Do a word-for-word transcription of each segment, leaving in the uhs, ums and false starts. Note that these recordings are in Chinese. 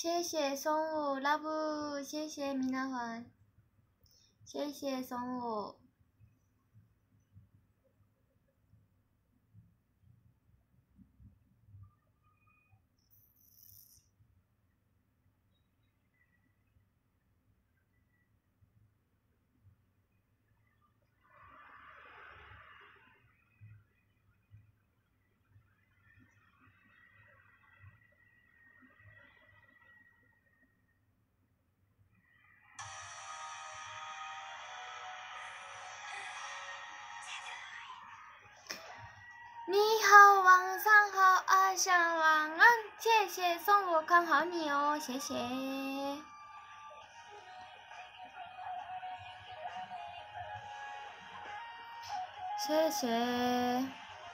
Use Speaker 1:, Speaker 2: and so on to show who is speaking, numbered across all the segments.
Speaker 1: 谢谢松舞 love， 谢谢米娜环，谢谢松舞。你好，晚上好，阿香晚安，谢谢送我看好你哦，谢谢，谢谢，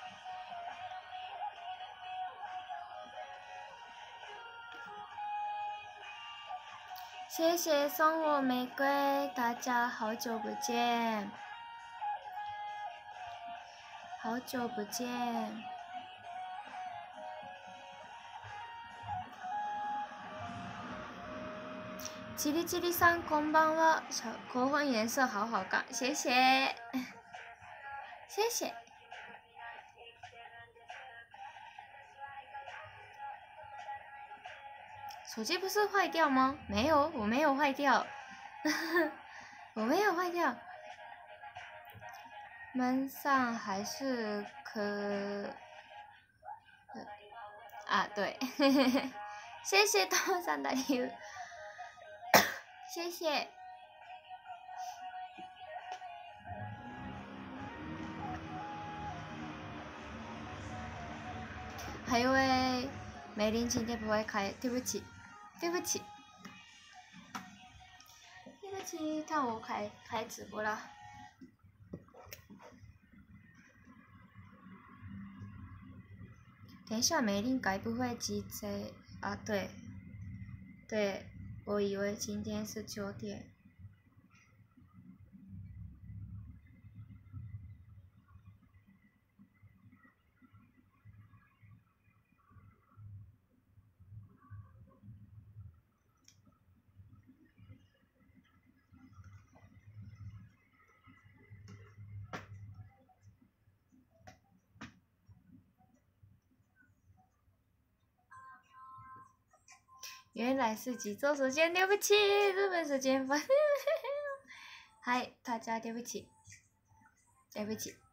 Speaker 1: 谢谢送我玫瑰，大家好久不见，好久不见。叽里叽里桑，こんばんは。口红颜色好好看，谢谢，谢谢。手机不是坏掉吗？没有，我没有坏掉，我没有坏掉。门上还是可……啊，对，谢谢东山的礼物。谢谢，还有诶，梅林今天不会开，对不起，对不起，对不起，看我开开直播了。等一下，梅林该不会急着啊？对，对，我以为今天是九点。原来是济州时间，对不起，日本时间分。嗨，大家对不起，对不起。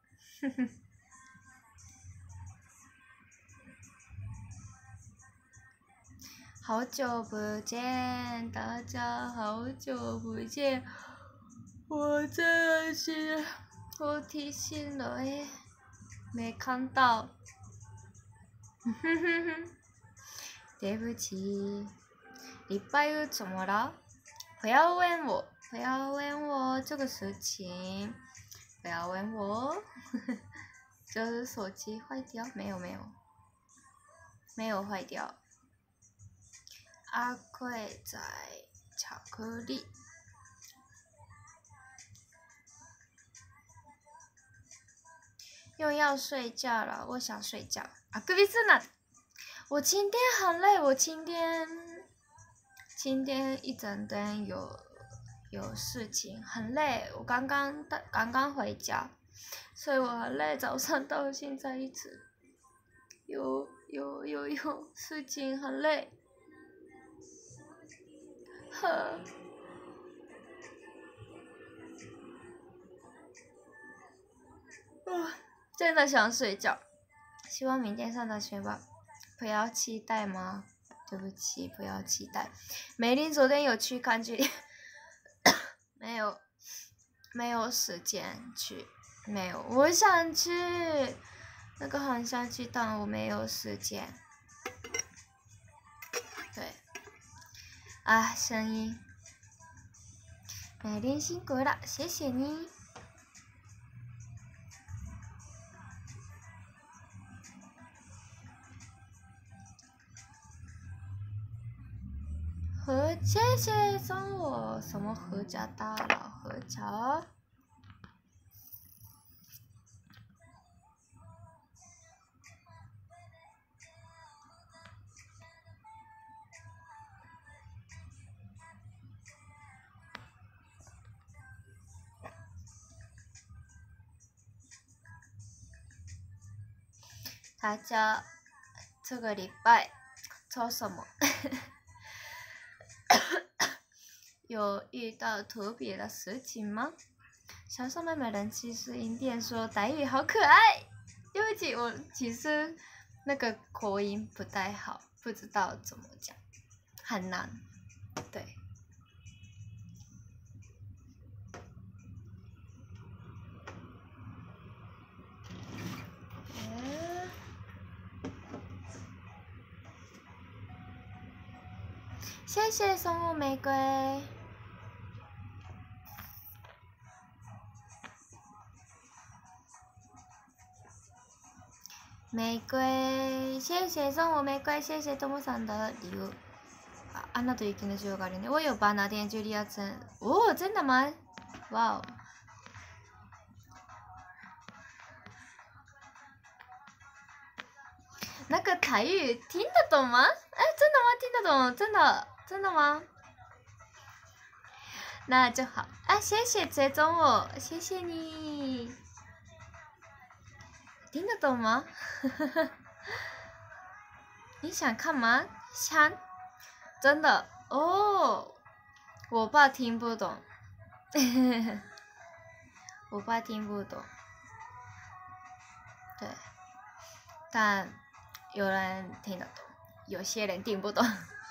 Speaker 1: 好久不见，大家好久不见，我真的是我提醒了耶，没看到。对不起。礼拜日怎么了？不要问我，不要问我这个事情，不要问我。就是手机坏掉？没有没有，没有坏掉。阿贵在巧克力。又要睡觉了，我想睡觉。啊，隔壁是哪？我今天很累，我今天。今天一整天有有事情，很累。我刚刚刚刚回家，所以我很累。早上到现在一直有有有有事情，很累。呵，啊，真的想睡觉。希望明天上大学吧，不要期待吗？对不起，不要期待。梅林昨天有去看剧，没有，没有时间去，没有。我想去，那个很想去，但我没有时间。对，啊，声音，梅林辛苦了，谢谢你。和谢谢送我什么合家大佬合家？ 大家这个礼拜做什么？有遇到特别的事情吗？小小妹妹人其实音店说台语好可爱，对不起，我其实那个口音不太好，不知道怎么讲，很难，对。谢谢送我玫瑰。玫瑰，谢谢送我玫瑰，谢谢ともさん的礼物。啊，アナと雪の塩があるね。我有把那天茱莉亚真，哦，真的吗？哇哦！那个台语听得懂吗？哎，真的吗？听得懂，真的，真的吗？那就好。啊，谢谢追踪我，谢谢你。听得懂吗？你想看吗？想，真的哦。我爸听不懂，我爸听不懂。对，但有人听得懂，有些人听不懂。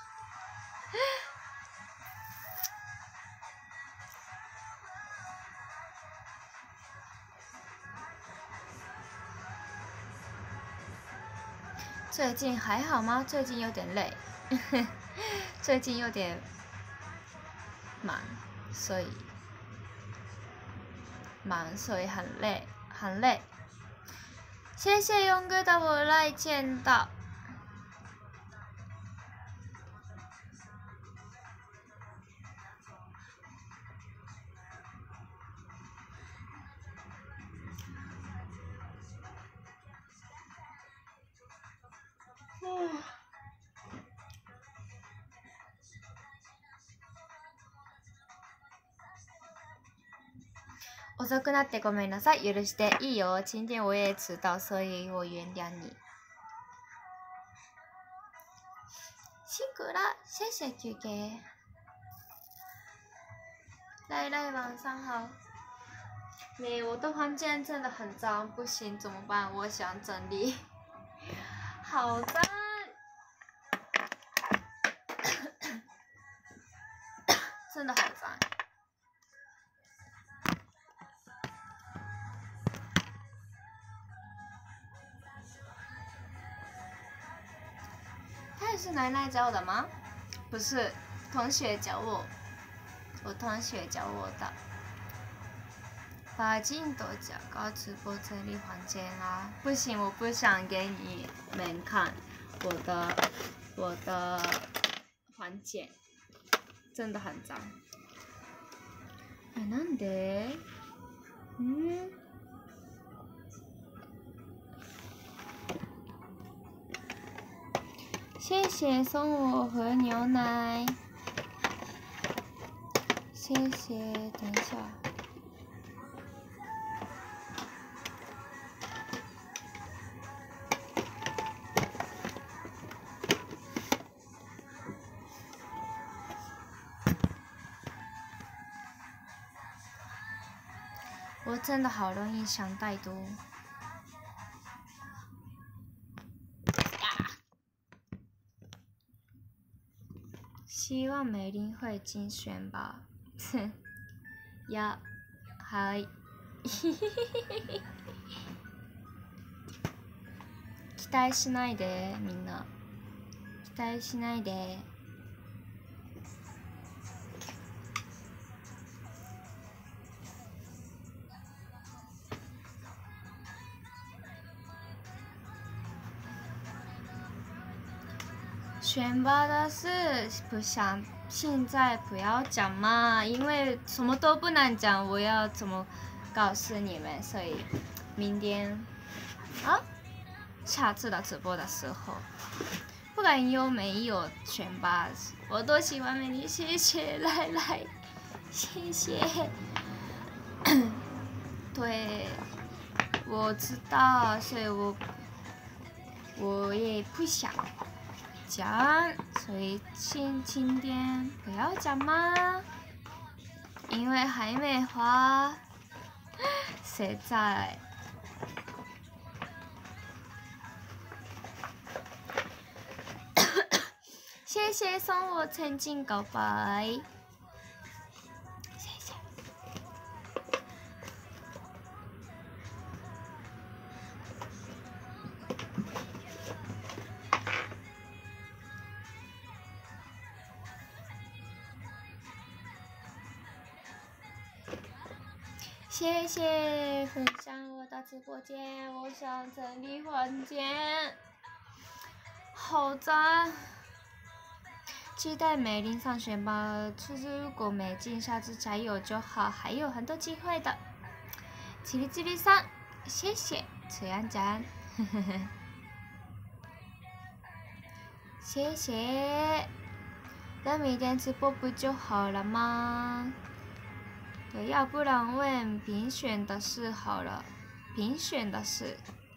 Speaker 1: 最近还好吗？最近有点累，最近有点忙，所以忙，所以很累，很累。谢谢勇哥的我来见到。遅くなってごめんなさい。許していいよ。今天我也迟到，所以我原谅你。辛苦了，谢谢 Q K。来来，晚上好。没，我的房间真的很脏，不行怎么办？我想整理。好脏，真的好脏。他也是奶奶教的吗？不是，同学教我，我同学教我的。把镜头加高直播这里房间啊！不行，我不想给你们看我的我的房间，真的很脏。哎，なんで？嗯。谢谢送我喝牛奶，谢谢。等一下。我真的好容易想太多。希望美玲会竞选吧。呀，はい。期待しないでみんな。期待しないで。选拔的事不想现在不要讲嘛，因为什么都不能讲，我要怎么告诉你们？所以明天啊，下次的直播的时候，不管有没有选拔，我都喜欢你，谢谢来来，谢谢。对，我知道，所以我我也不想讲，所以请请点不要讲嘛，因为还没画。现在。谢谢送我曾经告白，谢谢。谢谢分享我的直播间，我想整理房间，好赞。期待美玲上选吧，出自如果没进，下次加油就好，还有很多机会的。叽里叽里上，谢谢崔安展，谢谢。等明天直播不就好了吗？对，要不然问评选的事好了，评选的事。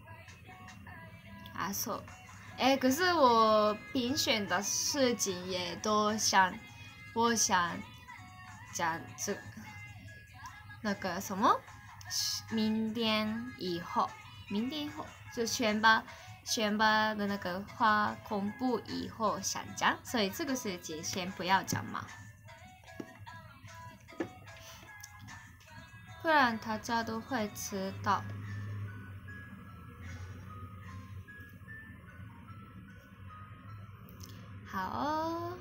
Speaker 1: 啊，说。哎，可是我评选的事情也都想，我想讲这那个什么，明天以后，明天以后就选拔选拔的那个话公布以后想讲，所以这个事情先不要讲嘛，不然大家都会迟到。好哦，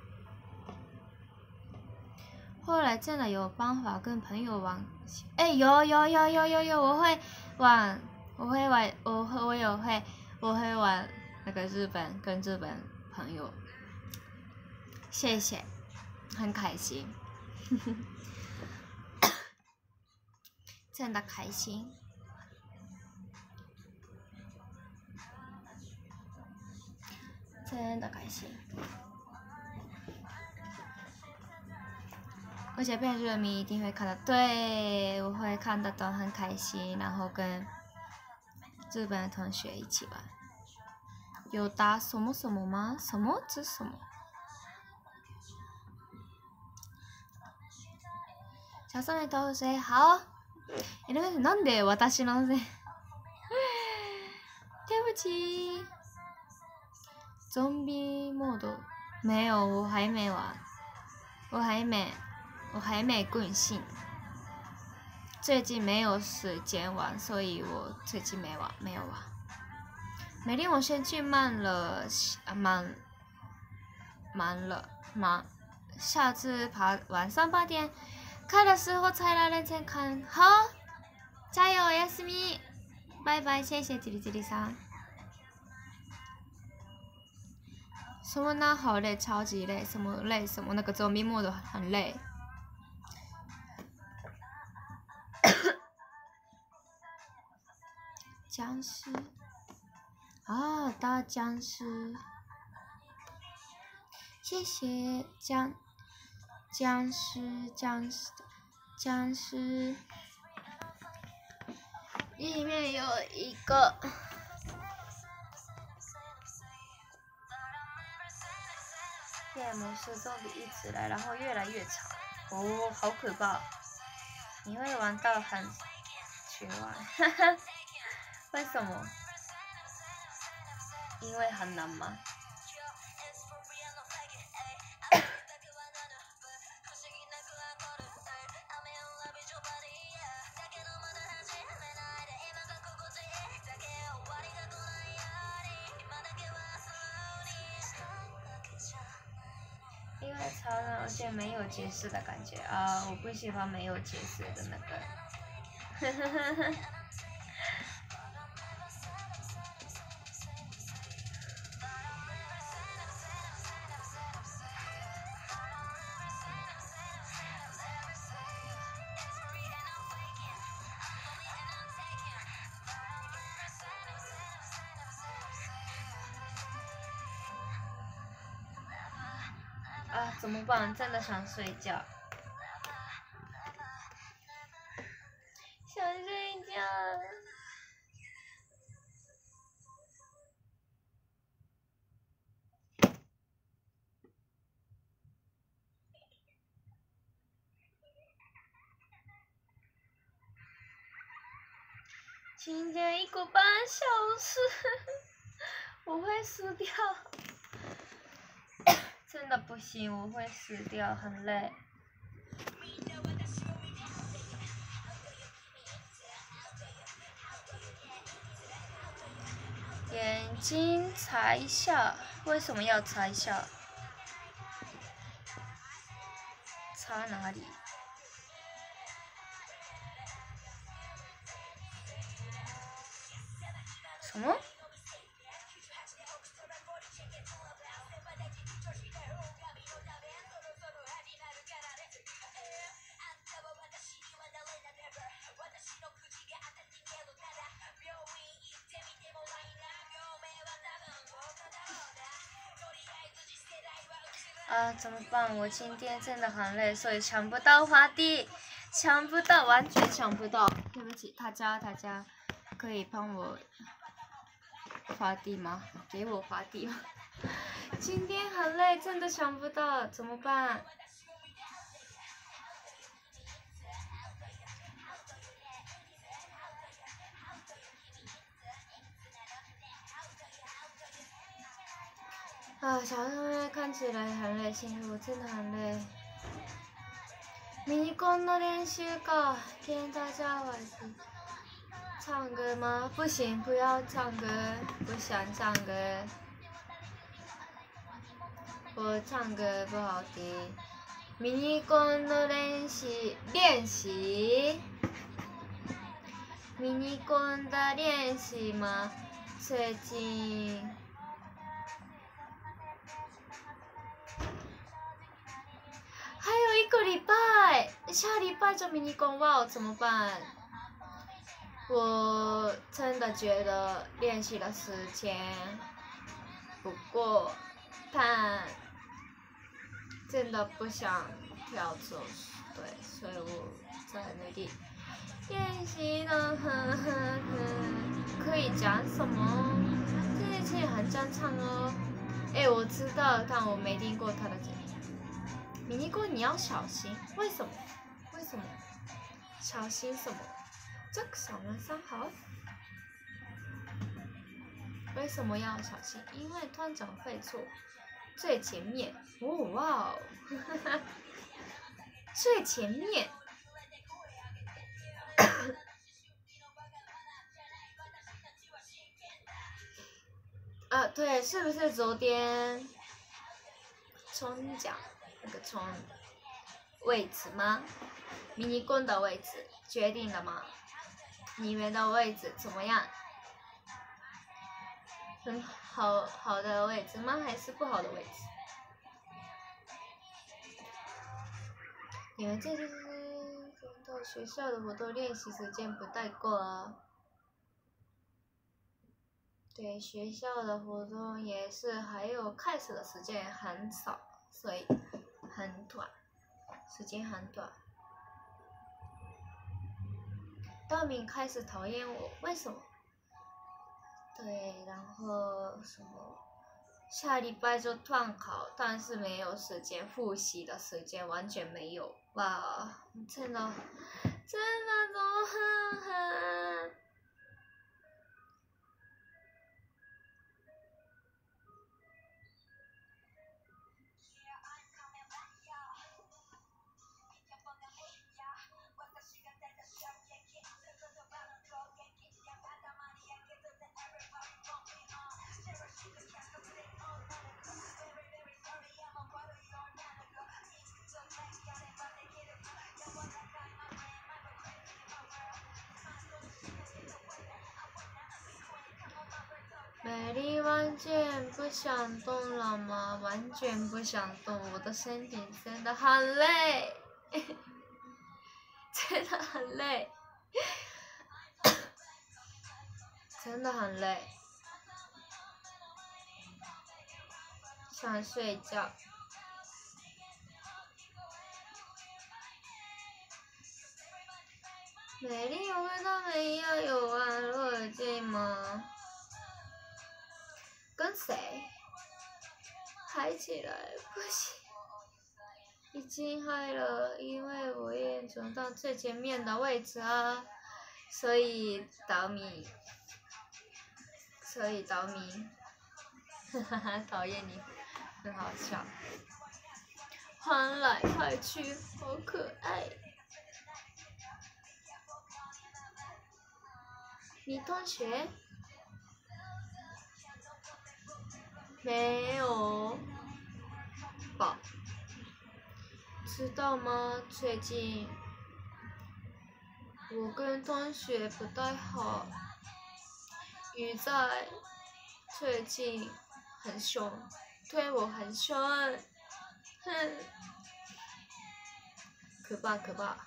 Speaker 1: 后来真的有办法跟朋友玩，哎，有有有有有有，我会玩，我会玩，我会我有会，我会玩那个日本跟日本朋友，谢谢，很开心，真的开心。真的开心，而且变日迷一定会看的，对，我会看得懂，很开心，然后跟日本的同学一起玩。有打什么什么吗？什么这什么？小松妹同学好。え、なんで私のせい？对不起。zombie mode 没有，我还没玩，我还没，我还没更新，最近没有时间玩，所以我最近没玩，没有玩。美丽，我先去慢了，慢，慢了，慢，下次爬晚上八点开的时候才来认真看，好，加油，おやすみ，拜拜，谢谢叽里叽里さん。什么呢？好累，超级累，什么累？什么那个周末都很累。僵尸啊，大僵尸，谢谢僵僵尸僵尸僵尸，里面有一个。夜魔师终于一直来，然后越来越长，哦，好可怕！你会玩到很绝望，哈哈，为什么？因为很难吗？因为超人而且没有解释的感觉啊，我不喜欢没有解释的那个。呵呵呵呵。啊，怎么办？真的想睡觉。想睡觉。 今天一个半小时，我会死掉，真的不行，我会死掉，很累。眼睛擦一下，为什么要擦一下？擦哪里？什么？啊，怎么办？我今天真的很累，所以抢不到花地，抢不到，完全抢不到。对不起，大家，大家可以帮我花地吗？给我花地吗？今天很累，真的抢不到，怎么办？啊，小妹妹看起来很累，心里我真的很累。迷你コンの練習か，跟大家玩唱歌吗？不行，不要唱歌，不想唱歌。我唱歌不好听。迷你コンの練習练习，迷你コン的练习吗？最近。还有一个礼拜，下礼拜就迷你公报怎么办？我真的觉得练习的时间不够，但真的不想跳走，对，所以我在努力练习呢。呵呵呵，可以讲什么？这一期很正常哦。哎，我知道，但我没听过他的节目。迷你锅你要小心，为什么？为什么？小心什么？这个小男生好。为什么要小心？因为团长会坐最前面。哦哇哦，最前面。啊，对，是不是昨天冲奖那个冲位置吗？迷你棍的位置决定了吗？你们的位置怎么样？很好好的位置吗？还是不好的位置？你们这就是到学校的活动练习时间不太够啊。对，学校的活动也是，还有开始的时间很少，所以很短，时间很短。大明开始讨厌我，为什么？对，然后什么？下礼拜就段考，但是没有时间复习的时间，完全没有。哇，真的，真的都很很。美丽完全不想动了吗？完全不想动，我的身体真的很累，真的很累，真的很累，想睡觉。美丽，我们他们要有玩乐境吗？跟谁？嗨起来，不行，已经嗨了，因为我也走到最前面的位置啊， 所以岛米，所以岛米，哈哈哈，讨厌你，很好笑。欢来快去，好可爱。你同学？没有吧？知道吗？最近我跟同学不太好，鱼仔最近很凶，对我很凶，哼，可怕可怕。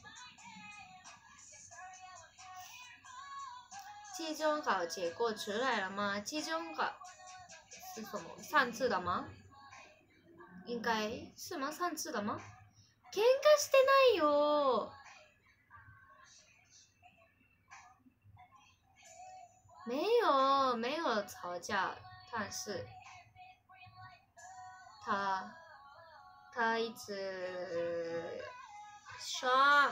Speaker 1: 期中考结果出来了吗？期中考是什么？上次的吗？应该是吗？上次的吗？喧嘩してないよ。没有，没有吵架，但是他他一直说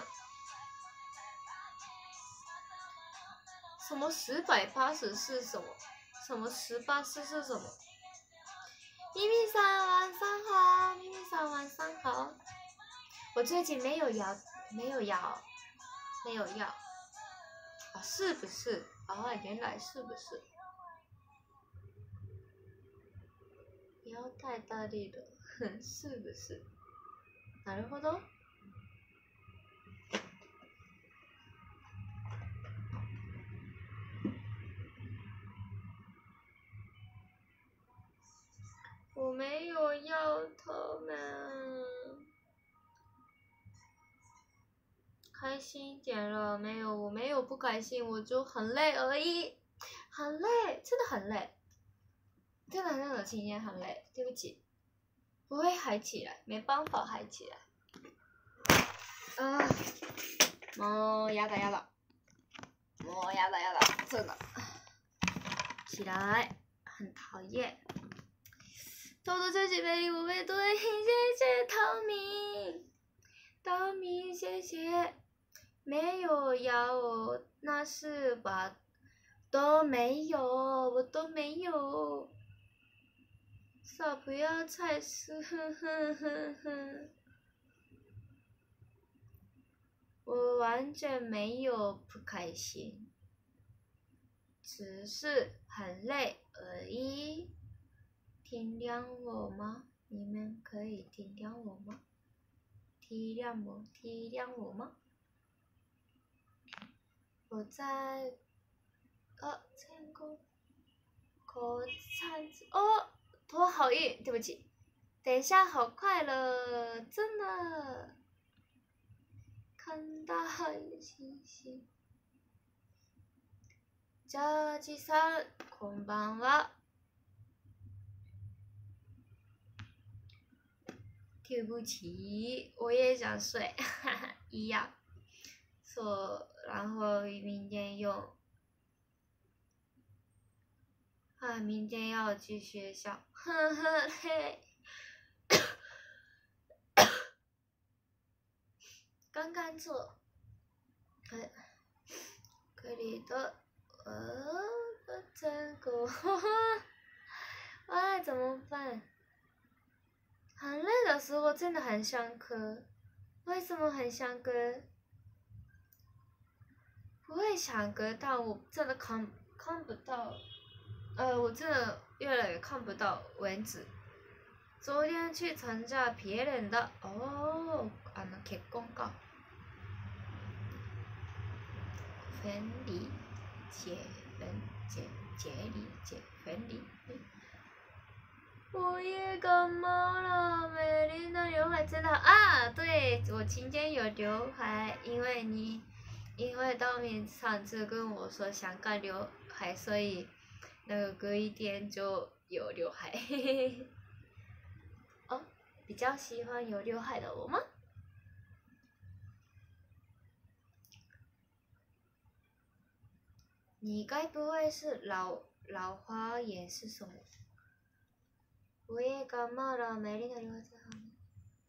Speaker 1: 什么十百八十是什么？什么十八是是什么？咪咪桑晚上好，咪咪桑晚上好。我最近没有摇，没有摇，没有摇。啊，是不是？啊，原来是不是？不要太大力了，哼，是不是？なるほど。我没有要他们，开心一点了没有？我没有不开心，我就很累而已，很累，真的很累，真的那种今天很累，对不起，不会嗨起来，没办法嗨起来。啊，もうやだやだ，もうやだやだ，真的，起来，很讨厌。偷偷谢谢美丽无畏对，谢谢陶米，陶米谢谢，没有要我，那是吧？都没有，我都没有。少不要菜吃，哼哼哼哼。我完全没有不开心，只是很累而已。体谅我吗？你们可以体谅我吗？体谅我，体谅我吗？我在，呃，成功，口餐哦，头好晕，对不起。等一下，好快乐，真的。看到星星。ジャージさん、こんばんは。对不起，我也想睡，哈哈，一样。说，然后明天用。啊，明天要去学校，呵呵嘿。刚刚做，呃，可里的，呃，这个，哈哈，哎，怎么办？很累的时候真的很想咳，为什么很想咳？不会想咳，但我真的看看不到，呃，我真的越来越看不到蚊子。昨天去参加别人的哦，あの結婚か。分离，解分解解离解分离。我也感冒了，美丽的刘海真的啊！对，我今天有刘海，因为你，因为道明上次跟我说想干刘海，所以那个隔一天就有刘海。嘿嘿嘿。哦，比较喜欢有刘海的我吗？你该不会是老老花眼是什么？我也感冒了，美丽的刘海在后面。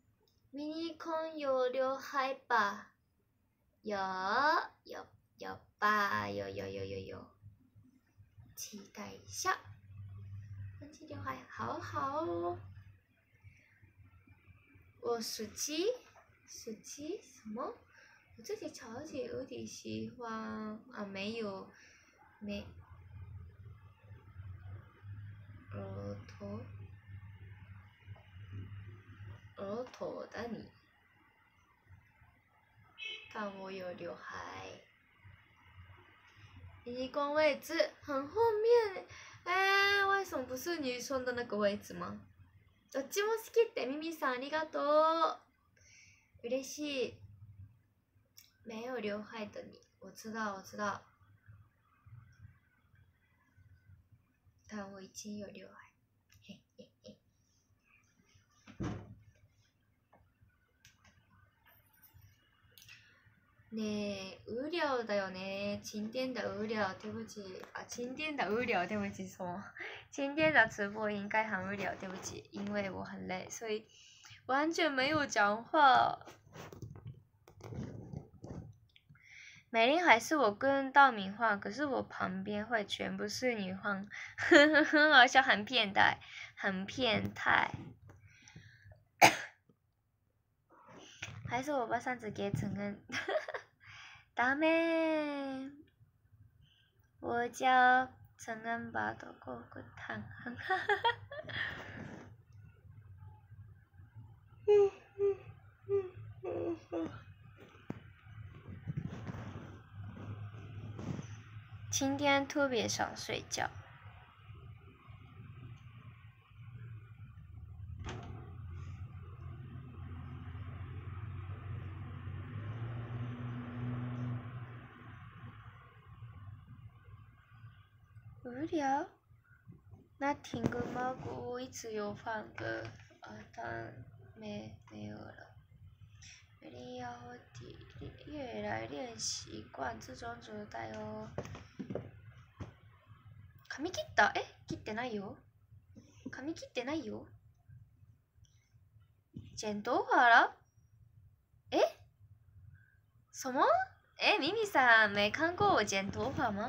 Speaker 1: 迷你孔有刘海吧？有有有吧，有有有有有，期待一下。分期刘海好好哦。我十七，十七什么？我自己超级有点喜欢啊，没有，没，额头，额头的你，看我有刘海。移光位置很后面，哎，为什么不是女生的那个位置吗？どっちも好きってミミさんありがとう。嬉しい。没有刘海的你，我知道，我知道。但我已经有刘海，嘿嘿嘿。ねえ、無聊だよね。今天的无聊，对不起啊，今天的无聊，对不起，什么？今天的直播应该很无聊，对不起，因为我很累，所以完全没有讲话。美玲还是我跟道明画，可是我旁边会全部是你画，呵呵呵，好像很变态，很变态。还是我把扇子给陈恩，ダメ，我叫陈恩把头过滚烫，哈哈哈哈。嗯嗯嗯嗯嗯。今天特别想睡觉。无聊？那听歌吗？我一直有放歌，啊，但没没有了。美丽要越来越习惯这种状态哦。髪切った？え、切ってないよ。髪切ってないよ。剪头发了？诶？什么？诶，咪咪さん没看过我剪头发吗？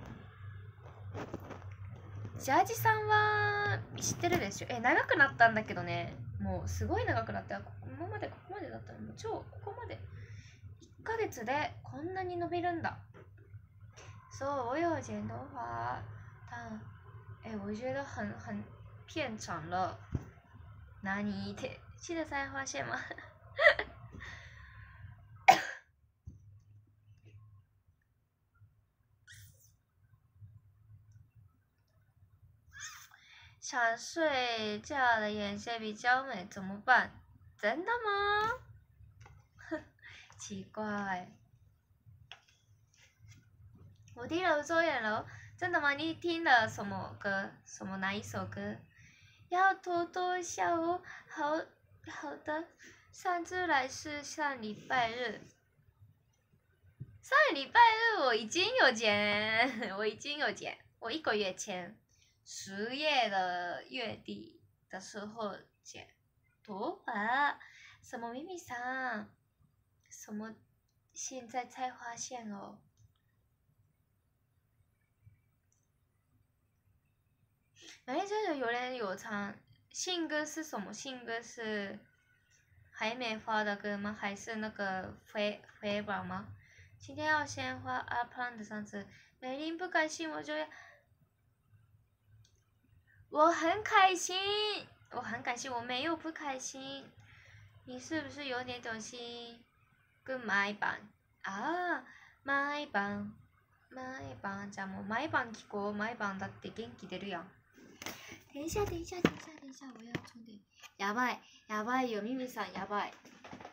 Speaker 1: ジャージさんは知ってるでしょ？え、長くなったんだけどね。もうすごい長くなった。今までここまでだったの。もう超ここまで。いっかげつでこんなに伸びるんだ。そう我有剪头发，但哎，我觉得很很片长了。哪里？现在才发现吗？想睡觉的眼线比较美，怎么办？真的吗？奇怪。我听了周远楼，真的吗？你听了什么歌？什么哪一首歌？要多多笑哦。好好的，上次来是上礼拜日。上礼拜日我已经有剪，我已经有剪，我一个月前十月的月底的时候剪头发。什么咪咪桑？什么？现在才发现哦。哎，这个有人有唱，信歌是什么？信歌是还没发的歌吗？还是那个飞飞宝吗？今天要先画阿胖的上次，美玲不开心我就要，我很开心，我很开心，我没有不开心。你是不是有点东西跟毎晩啊？毎晩毎晩じゃあもう毎晩聞こう。毎晩だって元気出るやん。等一下，等一下，等一下，等一下，我要充电。やばい，やばいよ，咪咪さんやばい。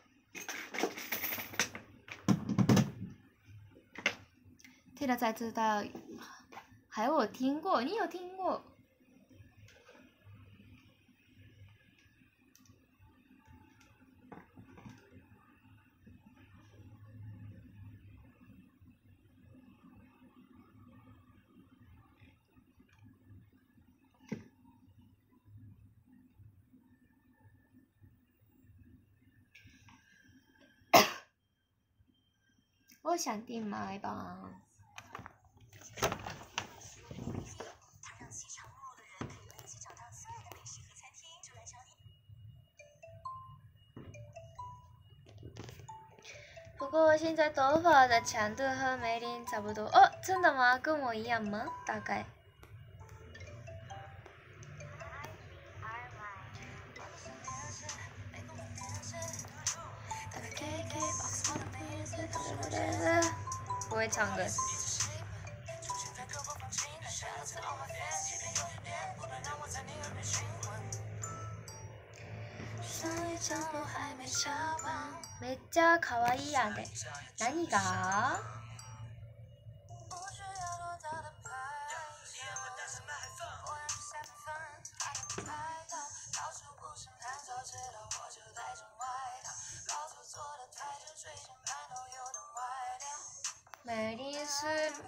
Speaker 1: 听了才知道，还有我听过，你有听过？我想订买吧。 不过现在头发的长度和梅林差不多。哦，真的吗？跟我一样吗？大概。不会唱歌。めっちゃ可愛いやんで。何が？美丽是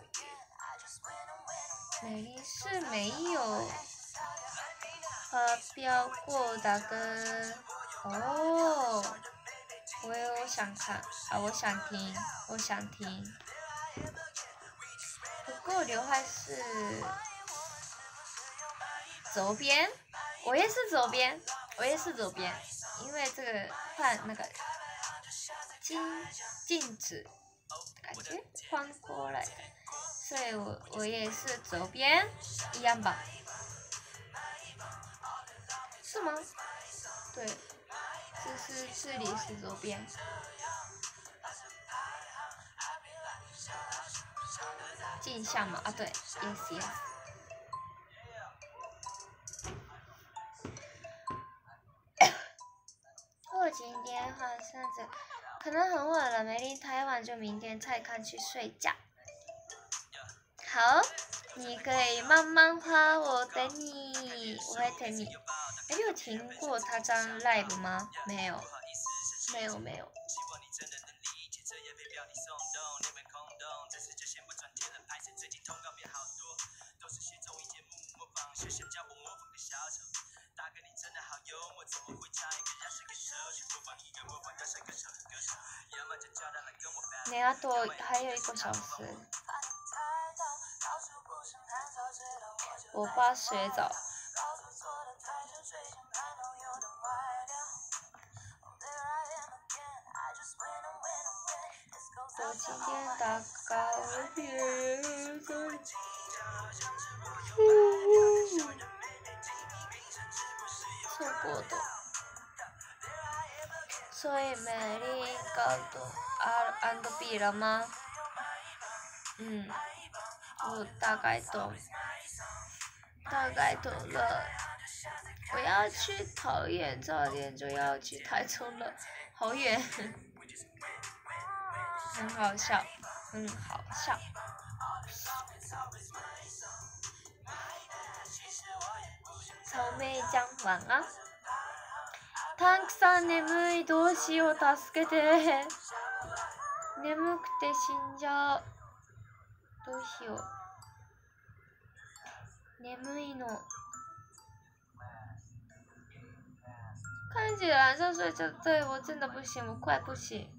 Speaker 1: 美丽是没有发表过的歌哦。我有想看啊，我想听，我想听。不过刘海是左边，我也是左边，我也是左边，因为这个换那个镜镜子感觉换过来的，所以我我也是左边，一样吧？是吗？对。这是这里是左边，镜像嘛？啊，对 ，yes yes。我今天晚上这可能很晚了，没离太晚，就明天才看去睡觉。好，你可以慢慢画，我等你，我会等你。哎，你有听过他张 live 吗？没有，没有没有。你要多还有一个小时。我爸睡着。我今天打高铁，错过的。所以美丽搞懂 R and B 了吗？嗯，我大概懂，大概懂了。我要去桃园，早点就要去台中了，好远。很好笑，很好笑。草莓ちゃん晚安。たくさん眠い、どうしよう、助けて。眠くて死んじゃう。どうしよう。眠いの。看起来像睡着，对我真的不行，我快不行。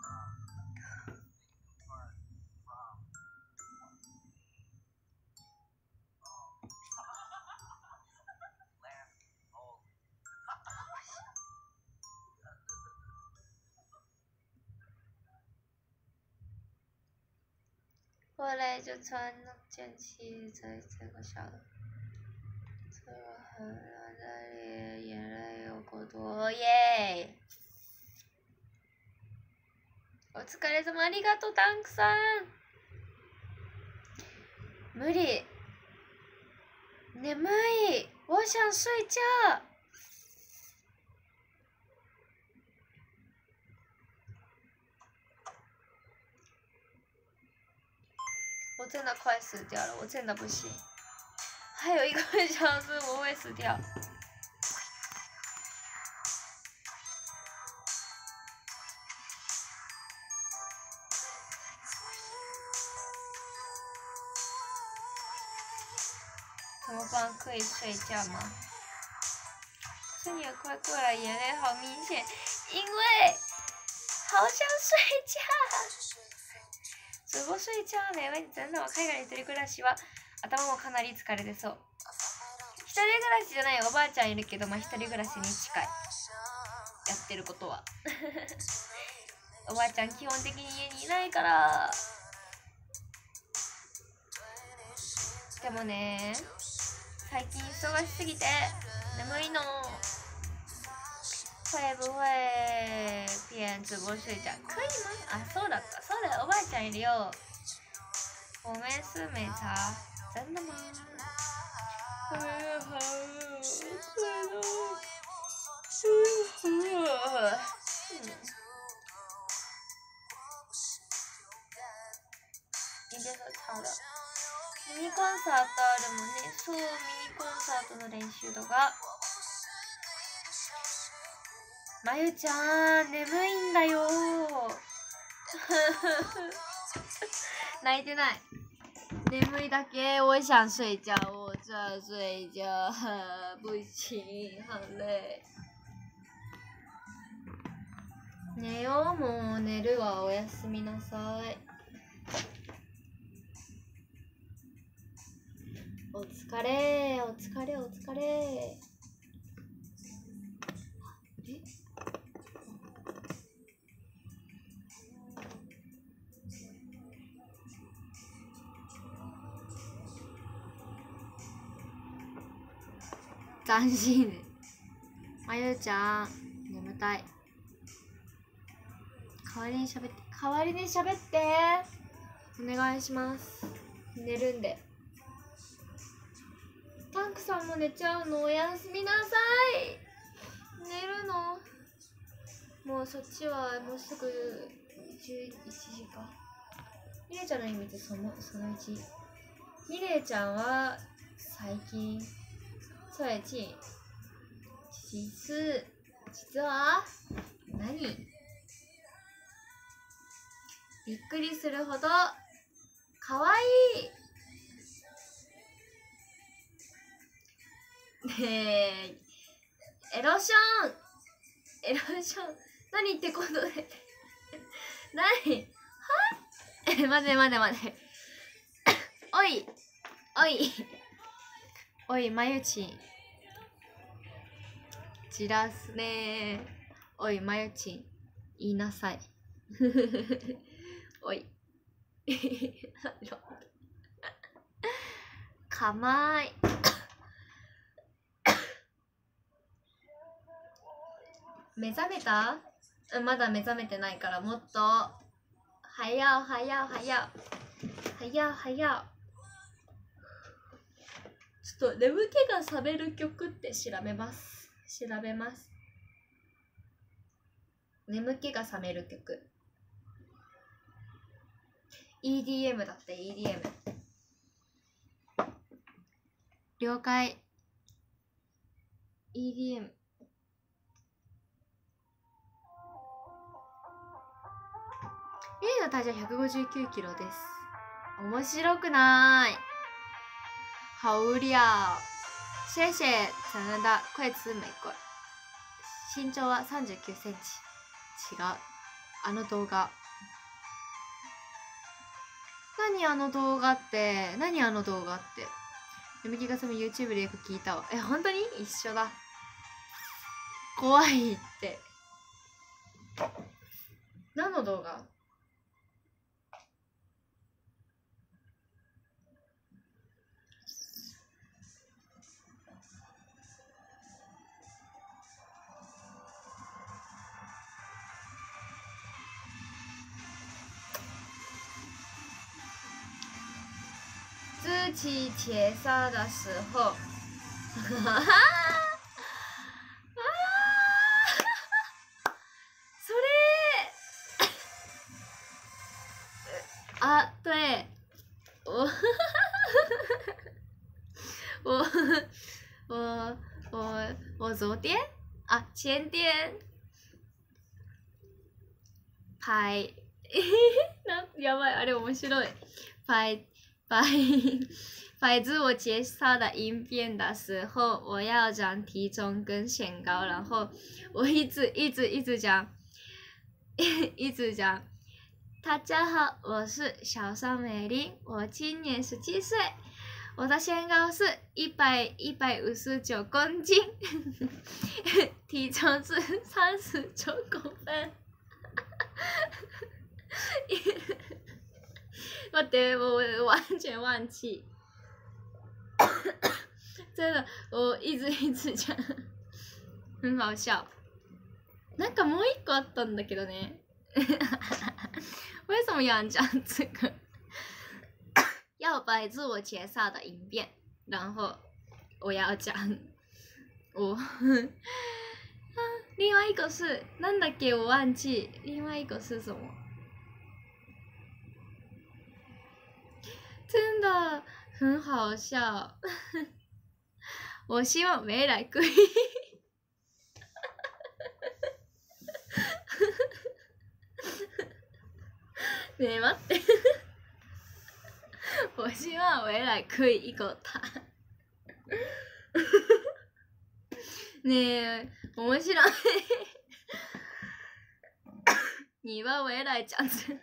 Speaker 1: 后来就穿那件旗在这个小的，这个很让这里眼泪有够多耶！お疲れ様、ありがとう、たくさん。無理。眠い。我想睡觉。我真的快死掉了，我真的不行。还有一个小时，我会死掉。怎么办？可以睡觉吗？这也快过来，眼泪好明显，因为好想睡觉。すご睡觉ね。全然海外に一人暮らしは頭もかなり疲れてそう。一人暮らしじゃない、おばあちゃんいるけど、まあ一人暮らしに近い。やってることは。 おばあちゃん基本的に家にいないから。でもね、最近忙しすぎて眠いの。会不会变直播睡觉？可以吗？啊，そうだった。そうだよ、おばあちゃんいるよ。我没事没差。真的吗？哎呀，好睡了。嗯。你别说唱了。ミニコンサートあるもんね。そう、ミニコンサートの練習とか。まゆちゃん、眠いんだよ泣いてない。眠いだけ。我想睡觉，我在睡觉，不行，好累。寝よう、もう寝るわ。おやすみなさい。お疲れ、お疲れ、お疲れ。え？斬新ね。まゆちゃん、眠たい。代わりにしゃべって、代わりにしゃべって。お願いします。寝るんで。タンクさんも寝ちゃうの？おやすみなさい。寝るの？もうそっちはもうすぐじゅういちじか。ミレイちゃんの意味ってそのそのいち。ミレイちゃんは最近、最近、実、実は何？びっくりするほどかわいい。ねえ、エロションエロション何ってことで何はえ、待て待て待ておいおいおい、まゆちんじらすね。おい、まゆちん言いなさいおいかまい目覚めた？まだ目覚めてないから、もっとはやうはやうはやうはやうはやう。ちょっと眠気が覚める曲って調べます調べます。眠気が覚める曲 イーディーエム だって。 イーディーエム 了解。 イーディーエムリーの体重ひゃくごじゅうきゅうキロです。面白くない。好無聊。谢谢陈恩的快吃玫瑰。身長はさんじゅうきゅうセンチ。違う。あの動画。何あの動画って。何あの動画って。眠気が覚め YouTube でよく聞いたわ。え、本当に一緒だ。怖いって。何の動画？自己切杀的时候それあ、对我我我我我昨天啊前天拍なやばい、あれ面白い。拍拍拍自我介绍的影片的时候，我要讲体重跟身高，然后我一直一直一直讲，一直讲。大家好，我是小尚美玲，我今年十七岁，我的身高是一百一百五十九公斤，体重是三十九公分。 待って，我完全忘记，真的，我一直一直讲，很好笑。なんかもう一個あったんだけどね。为什么有人讲这个？要摆自我介绍的影片，然后我要讲我。另外一个是なんだっけ？我忘记。另外一个是什么？真的很好笑。我希望未来可以。ねえ待って。我希望未来可以一个他。ねえ面白い。你把未来讲成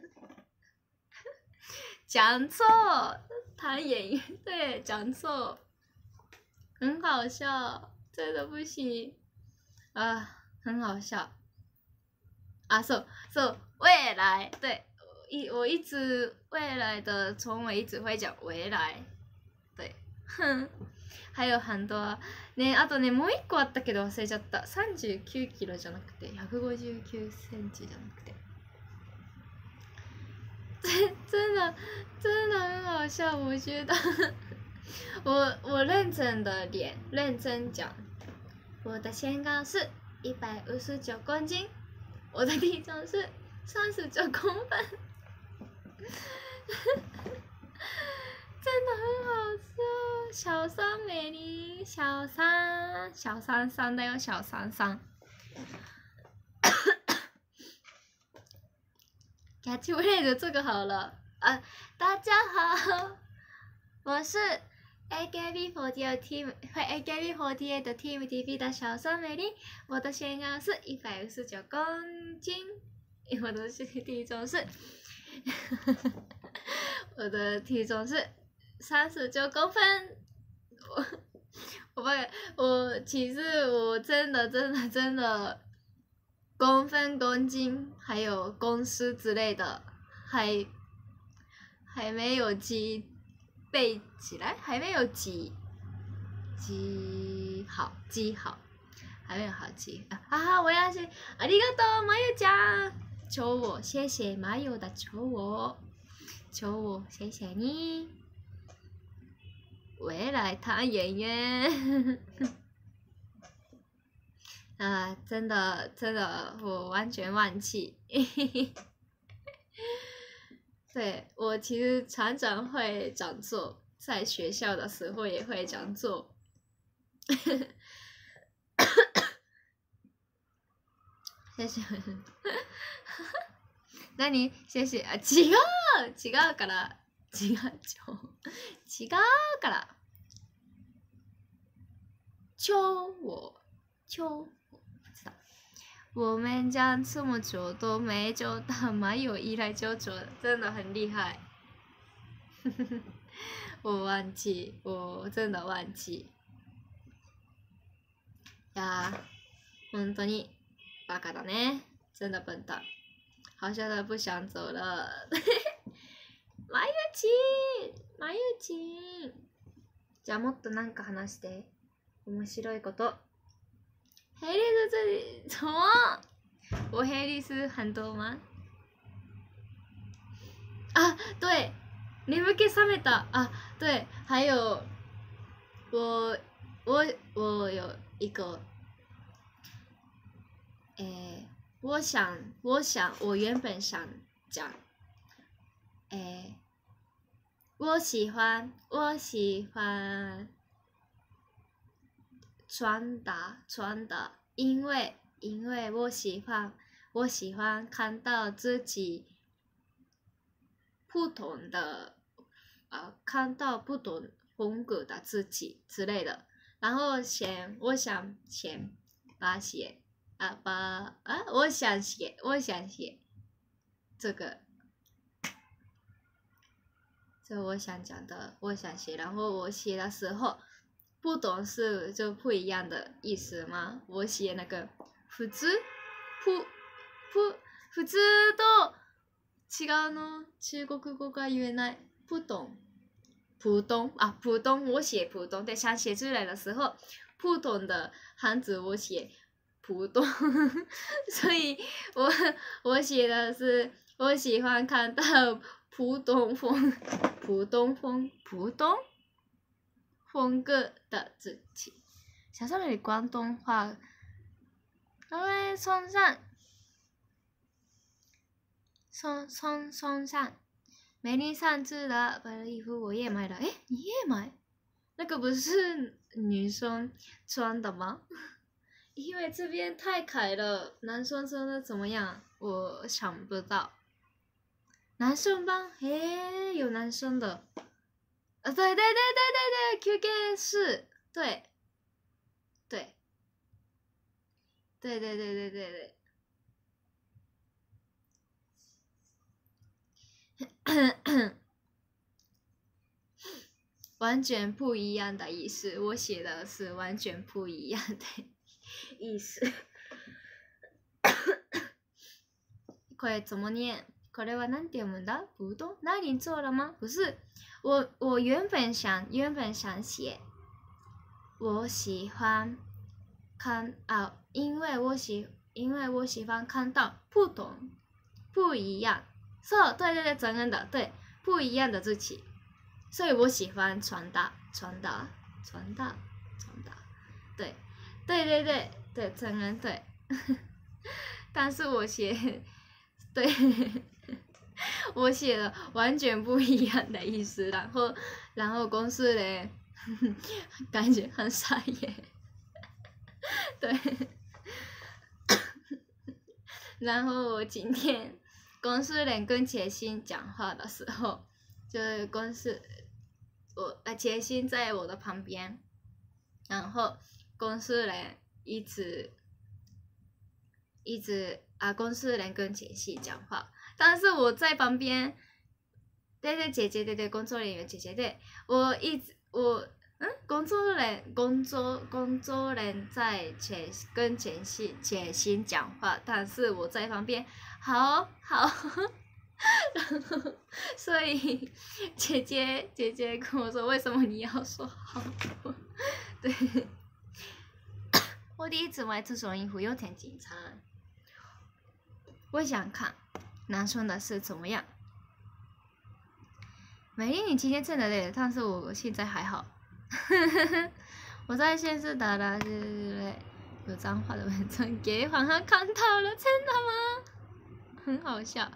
Speaker 1: 讲错，谈演员对讲错，很好笑，真的不行啊，很好笑啊！そうそう未来对。一我一直未来的中文一直会讲未来，对，哼，还有很多ね、あとねもう一個あったけど忘れちゃった。さんじゅうきゅうキロじゃなくてひゃくごじゅうきゅうセンチじゃなくて，真真的真的很好笑，我觉得我我认真的脸认真讲，我的身高是一百五十九公斤，我的体重是三十九公分。真的很好笑，小三美丽，小三，小三三的有小三三。catch phrase 这个好了啊！大家好，我是 A K B 四十八 team， 会 A K B 四十八 team T V 的小三美丽，我的身高是一百五十九公斤，我的体重是。我的体重是三十九公分，我我不我其实我真的真的真的公分公斤还有公司之类的还还没有记背起来，还没有记记好记好，还没有好记啊！啊我要是ありがとうまゆちゃん。求我，谢谢马友的求我，求我，谢谢你。未来当演员，啊，真的真的，我完全忘记。对，我其实常常会讲错，在学校的时候也会讲错。谢谢。何？谢谢。あ、違う違うから違うちょ違うから求我求我不知道。我们讲这么久都没救到马友一来救救，真的很厉害。我忘记，我真的忘记。いや本当にバカだね，真的笨蛋。好笑的不想走了。まゆちんまゆちんじゃあもっとなんか話して。面白いこと。黑历史这里什么？我黑历史很多吗？啊，对，眠気覚めた。啊，对，还有我我我有一个，诶。我想，我想，我原本想讲，诶，我喜欢，我喜欢穿搭，穿搭，因为，因为我喜欢，我喜欢看到自己不同的，呃，看到不同风格的自己之类的，然后先，我想先把写。啊把啊，我想写，我想写这个，这我想讲的，我想写。然后我写的时候，不懂是就不一样的意思吗？我写那个普通普普普通と違うの中国語が言えない。普通。普通啊，普通我写普通，对，想写出来的时候，普通的汉字我写普通，所以我我写的是我喜欢看到普通风普通风普通风格的字体。小时候的广东话，因为松山松松松山。梅林上次的白了衣服，我也买了。哎，你也买？那个不是女生穿的吗？因为这边太开了，男生穿的怎么样？我想不到。男生班，诶，有男生的。啊，对对对对对对 ，Q K 是，对，对，对对对对对对。完全不一样的意思，我写的是完全不一样的意思。これ怎么念？これはなんて読むんだ？不懂？那你做了吗？不是，我我原本想原本想写，我喜欢看啊，因为我喜因为我喜欢看到不同不一样。そう，对对对，真的对，不一样的字体。所以我喜欢传达，传达，传达，传达，对，对对对对，承认对，但是我写，对，我写了完全不一样的意思，然后，然后公司人感觉很傻眼，对，然后我今天公司人跟杰心讲话的时候，就是公司。我呃，杰心在我的旁边，然后公司人一直一直啊，公司人跟杰西讲话，但是我在旁边，对对姐姐对对，工作人员姐姐对，我一直我嗯，工作人工作工作人在杰跟杰西杰心讲话，但是我在旁边，好好。然后，所以姐姐姐姐跟我说：“为什么你要说好？”对，我第一次买这种衣服有点紧张，我想看男生的是怎么样。美丽，你今天真的累了，但是我现在还好。我在现实打的是有脏话的文章给黄汉看到了，真的吗？很好笑。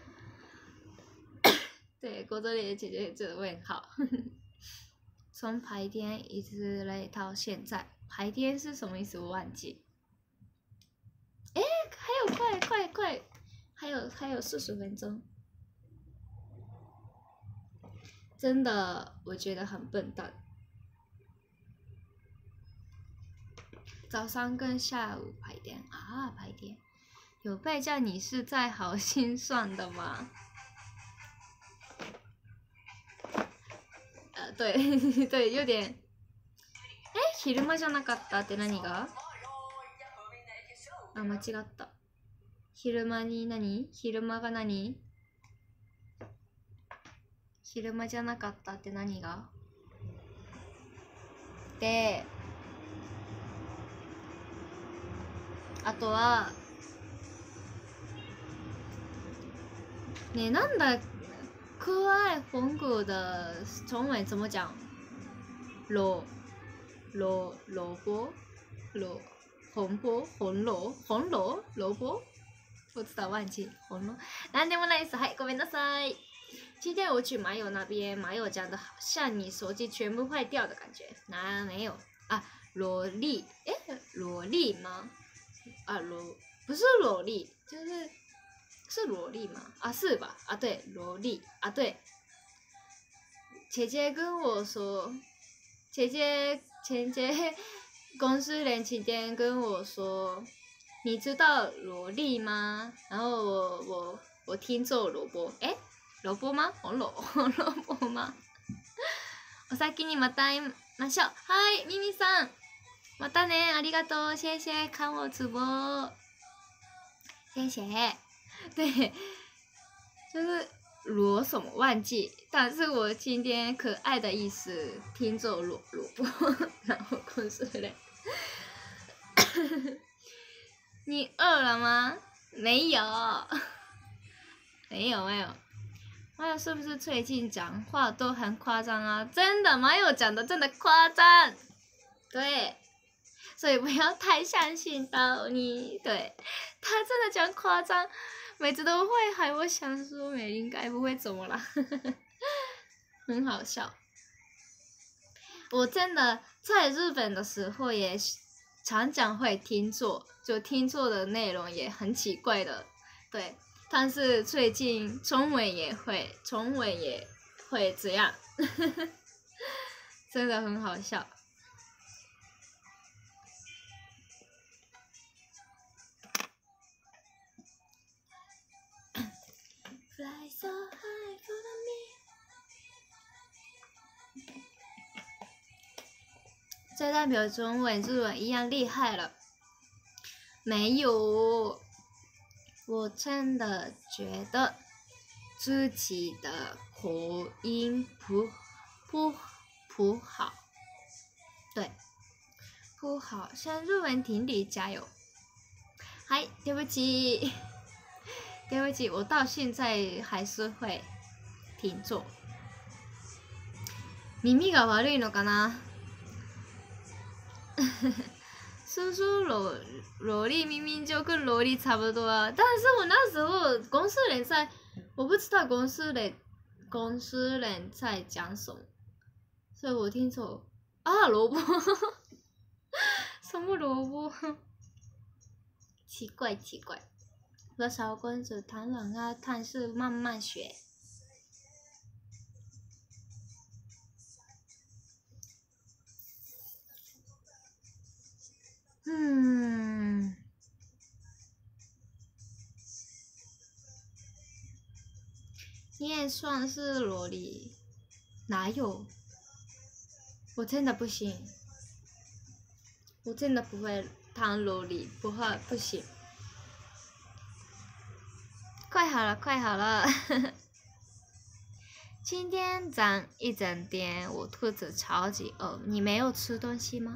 Speaker 1: 对，工作人员姐姐觉得我很好。从排天一直累到现在，排天是什么意思？我忘记。哎，还有快快快，还有还有四十分钟。真的，我觉得很笨蛋。早上跟下午排天啊，排天，有被叫你是在好心算的吗？呃，对对，有点。え、昼間じゃなかったって何が？あ、間違った。昼間に何？昼間が何？昼間じゃなかったって何が？で、あとは、ね、なんだ、可爱风格的中文怎么讲？萝萝萝卜萝红卜红萝红萝萝卜，我知道忘记红萝。なんでもないです。はい、ごめんなさい。今天我去马友那边，马友讲的好像你手机全部坏掉的感觉。哪没有啊？萝莉，诶，萝莉吗？啊，萝不是萝莉，就是是萝莉吗？啊，是吧？啊，对，萝莉啊，对。姐姐跟我说，姐姐姐姐公司人今天跟我说，你知道萝莉吗？然后我我我听错萝卜，诶，萝卜吗？红萝红萝卜吗？お先にまた会いましょう。はい、ミミさん。またね、ありがとう。谢谢看我直播。谢谢。 对，就是萝什么忘记，但是我今天可爱的意思听作萝萝卜，然后公司嘞。你饿了吗？没有，没有没有。妈友是不是最近讲话都很夸张啊？真的，妈友讲的真的夸张。对，所以不要太相信到你。对，他真的讲夸张，每次都会害我想说美玲该不会怎么了，很好笑。我真的在日本的时候也常常会听错，就听错的内容也很奇怪的，对。但是最近中文也会，中文也会这样，真的很好笑。Fly so high for me， 这代表中文、日文一样厉害了。没有，我真的觉得自己的口音不不不好，对，不好，向日文婷里加油。嗨，对不起，对不起，我到现在还是会听错。耳が悪いのかな？叔叔萝萝莉明明就跟萝莉差不多啊，但是我那时候公司人在，我不知道公司人公司人在讲什么，所以我听错啊萝卜，什么萝卜？奇怪奇怪，我小公主谈冷啊，但是慢慢学。嗯，你也算是萝莉，哪有？我真的不行，我真的不会当萝莉，不会不行。快好了，快好了！今天长一整天，我肚子超级饿。你没有吃东西吗？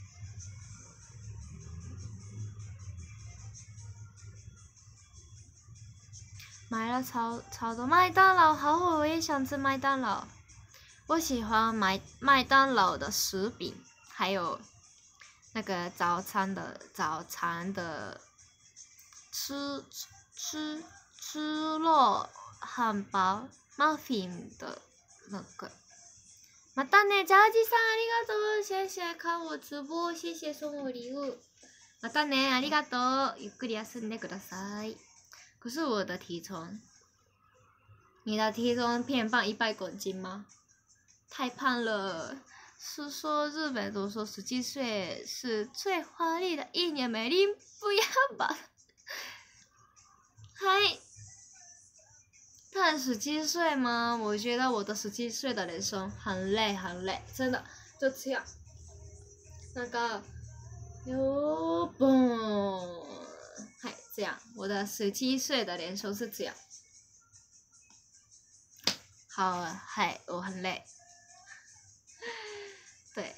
Speaker 1: 买了超超多麦当劳，好，我也想吃麦当劳。我喜欢麦麦当劳的食饼，还有那个早餐的早餐的吃吃吃肉汉堡 muffin 的那个。またね、ジャージさんありがとう。谢谢看我直播，谢谢送我礼物。またね、ありがとう。ゆっくり休んでください。可是我的体重，你的体重偏胖一百公斤吗？太胖了。是说日本都说十七岁是最华丽的一年，美丽不要吧？嗨，他十七岁吗？我觉得我的十七岁的人生很累很累，真的就这样。那个，哟嘣，嗨，这样，我的十七岁的人生是这样。好，嗨，我很累。对，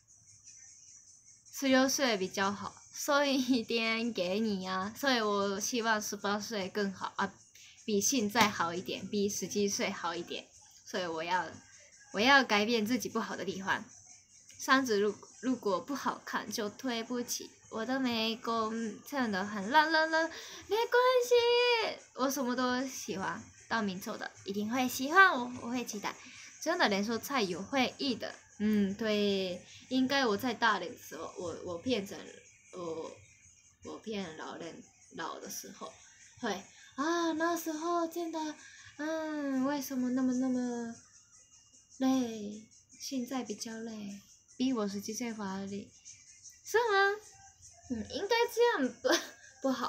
Speaker 1: 十六岁比较好，所以一点给你啊。所以我希望十八岁更好啊，比现在好一点，比十七岁好一点。所以我要，我要改变自己不好的地方。三子如如果不好看就对不起，我的美工真的很烂烂烂，没关系，我什么都喜欢。到明凑的一定会喜欢我，我会期待。真的人说菜有会意的。嗯，对，应该我在大连的时候，我我变成我我骗老人老的时候，会啊，那时候真的，嗯，为什么那么那么累？现在比较累，比我十七岁华丽，是吗？嗯，应该这样不不好。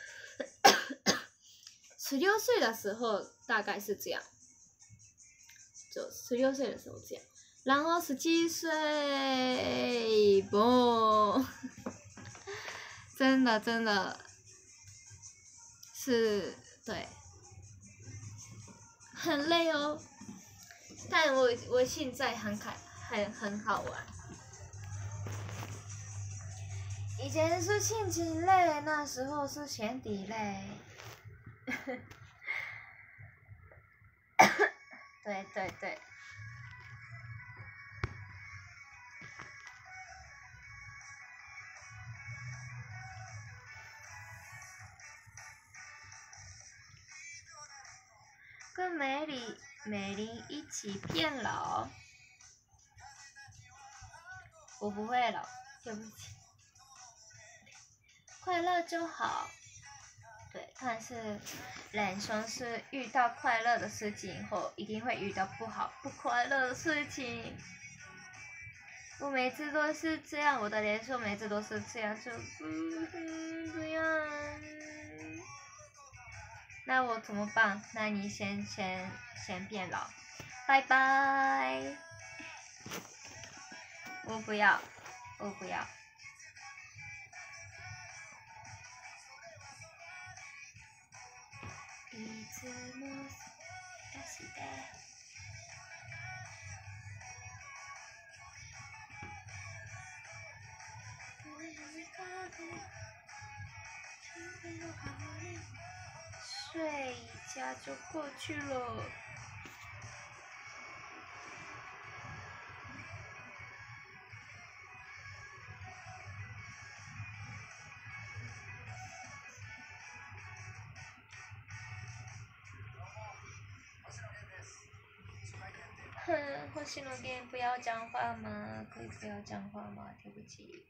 Speaker 1: 十六岁的时候大概是这样，就十六岁的时候这样。然后十七岁，不，真的真的是对，很累哦。但我我现在很开，很很好玩。以前是心情累，那时候是嫌底累。对对对。跟美里美玲一起变老，我不会老，对不起。快乐就好，对，但是人生是遇到快乐的事情后，一定会遇到不好不快乐的事情。我每次都是这样，我的人生每次都是这样，就嗯嗯这样。那我怎么办？那你先先先变老，拜拜。我不要，我不要。いつも出して睡一觉就过去了。哼，星野源不要讲话吗？可以不要讲话吗？对不起。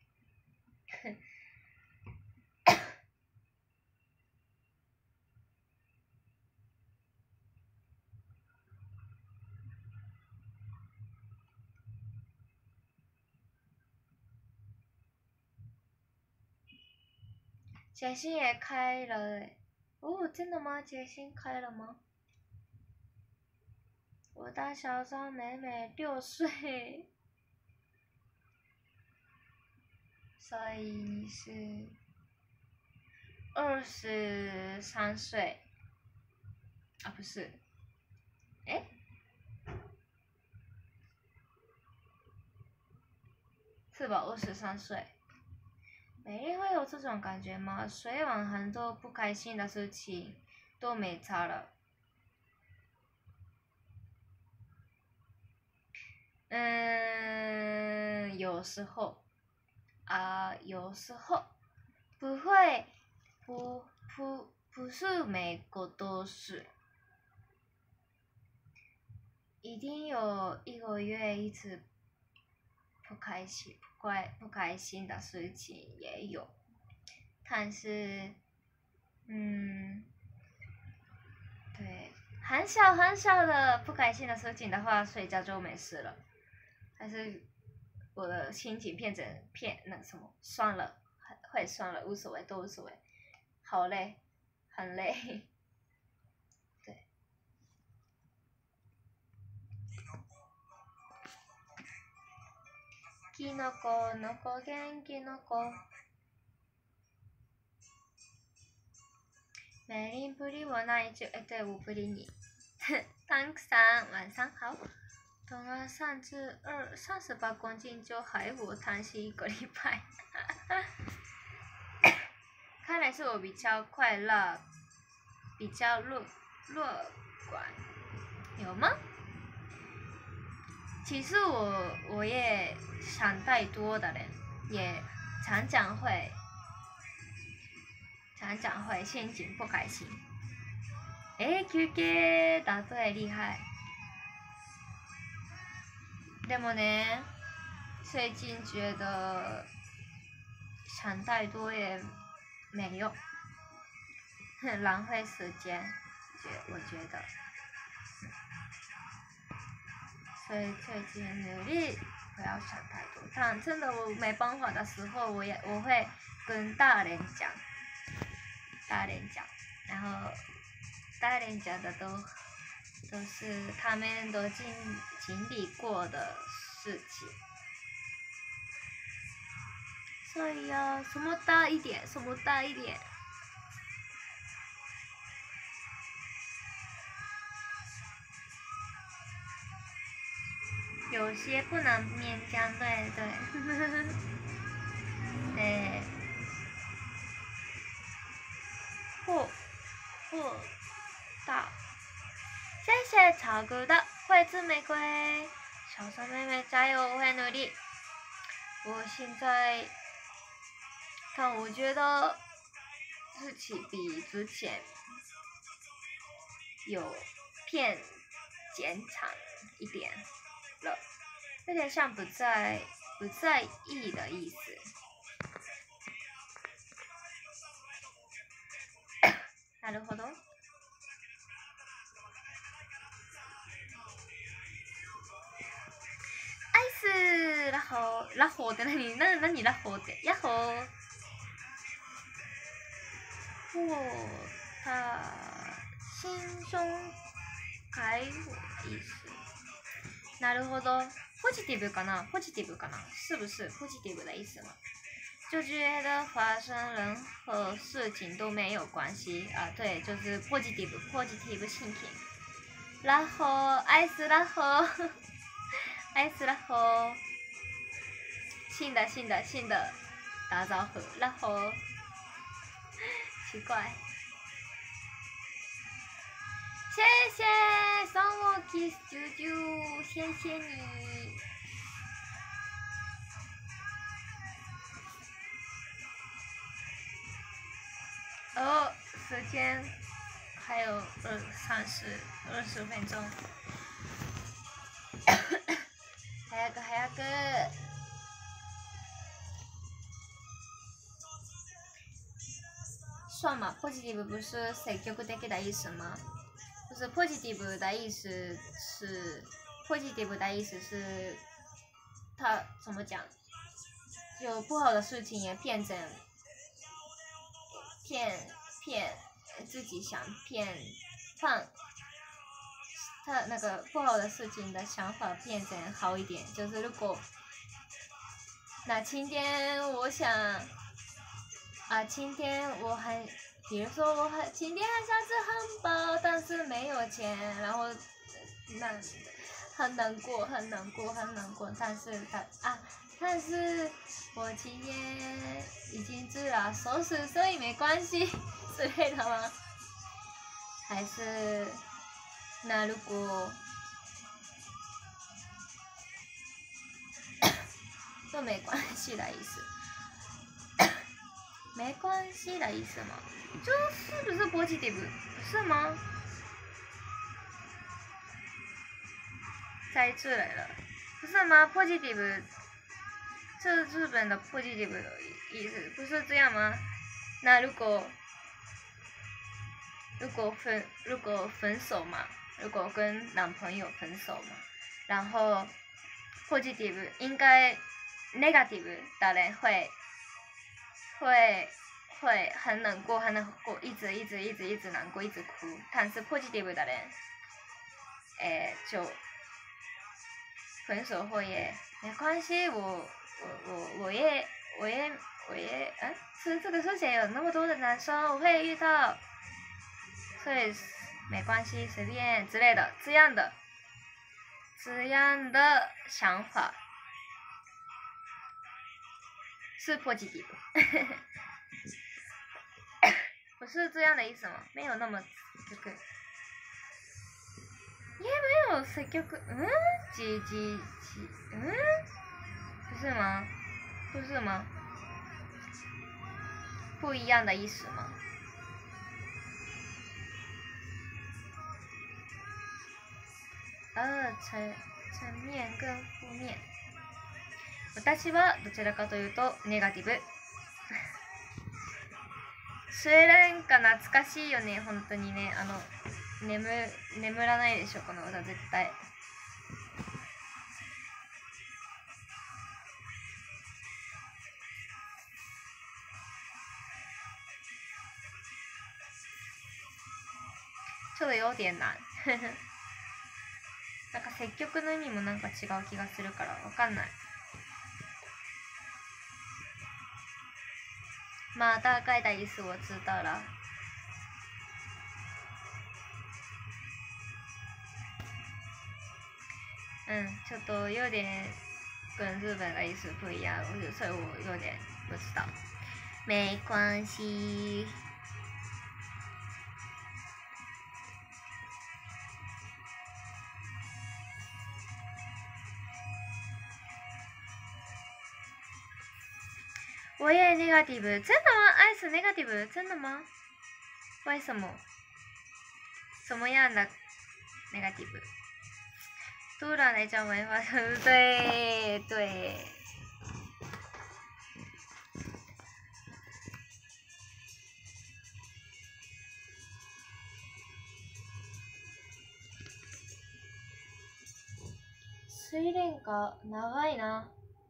Speaker 1: 解心也开了诶，哦，真的吗？解心开了吗？我大小张妹妹六岁，所以你是二十三岁啊？不是，诶，是吧？二十三岁。美丽会有这种感觉吗？水完很多不开心的事情都没差了。嗯，有时候啊，有时候不会，不不不是每个都是，一定有一个月一次不开心、不快不开心的事情也有，但是，嗯，对，很小很小的不开心的事情的话，睡觉就没事了。但是我的心情变成变那什么，算了，会算了，无所谓，都无所谓。好累，很累。对。キノコのこ元気の子。美玲不理我那一句，哎，对，我不理你。汤桑，晚上好。等了三至二三十八公斤就害我叹息一个礼拜。看来是我比较快乐，比较乐乐观，有吗？其实我我也想太多的人，也常常会常常会心情不开心。哎，休憩答对，厉害。でもね，最近觉得想太多也没用，很浪费时间，觉我觉得。所以最近努力不要想太多，但真的我没办法的时候，我也我会跟大人讲，大人讲，然后大人讲的都都是他们都经经历过的事情，所以要什么大一点，什么大一点。 有些不能面浆，对对。对。或或大，谢谢草哥的惠子玫瑰，小三妹妹加油，我会努力。我现在，但我觉得自己比之前有偏减长一点了，有点像不在不在意的意思。なるほど。アイスラホーラホーって何？な何ラホーって？ヤッホー。或他心胸开我的意思。なるほど。ポジティブかな？ポジティブかな？是不是ポジティブ的意思吗？就觉得发生任何事情都没有关系啊，对，就是 positive positive thinking。然后爱死然后爱死然后新的新的新的打招呼，然后奇怪。谢谢送我 kiss 啾啾，谢谢你。哦，时间还有二三十二十分钟，早く早く。算嘛 ，positive 不是積極的的意思吗？就是 positive 的意思是 positive 的意思是，他怎么讲？有不好的事情也变成。骗骗自己想骗放他那个不好的事情的想法变成好一点，就是如果那今天我想啊，今天我很，比如说我很今天很想吃汉堡，但是没有钱，然后那很难过，很难过，很难过，但是他啊。但是我今天已经治了手术，所以没关系之类的吗？还是那如果都没关系的意思？没关系的意思吗？就是不是 positive 不是吗？在这来了，不是吗 ？positive。这是日本的 positive 的意思，不是这样吗？那如果如果分如果分手嘛，如果跟男朋友分手嘛，然后 positive 应该 negative 的人会会会很难过，很难过，一直一直一直一直难过，一直哭。但是 positive 的人，哎，就分手后也没关系，我。我我我也我也我也哎，是这个世界有那么多的男生，我会遇到，所以没关系，随便之类的，这样的这样的想法是 positive， 不是这样的意思吗？没有那么这个，也没有積極，嗯，积极积，嗯。不是吗？不是吗？不一样的意思吗？呃，正正面跟负面。私はどちらかというとネガティブ。スウェーデン歌懐かしいよね、本当にね。あの眠眠らないでしょこの歌絶対。ちょっと有点難なんか積極の意味もなんか違う気がするからわかんない。まあ大概的意思我知道了。う嗯，就都有点跟日本的意思不一样，所以我有点不知道。没关系。我也 negative， 真的吗？爱是 negative， 真的吗？为什么？什么样的 negative？ 突然那张没发生，对对。水蓮花長いな。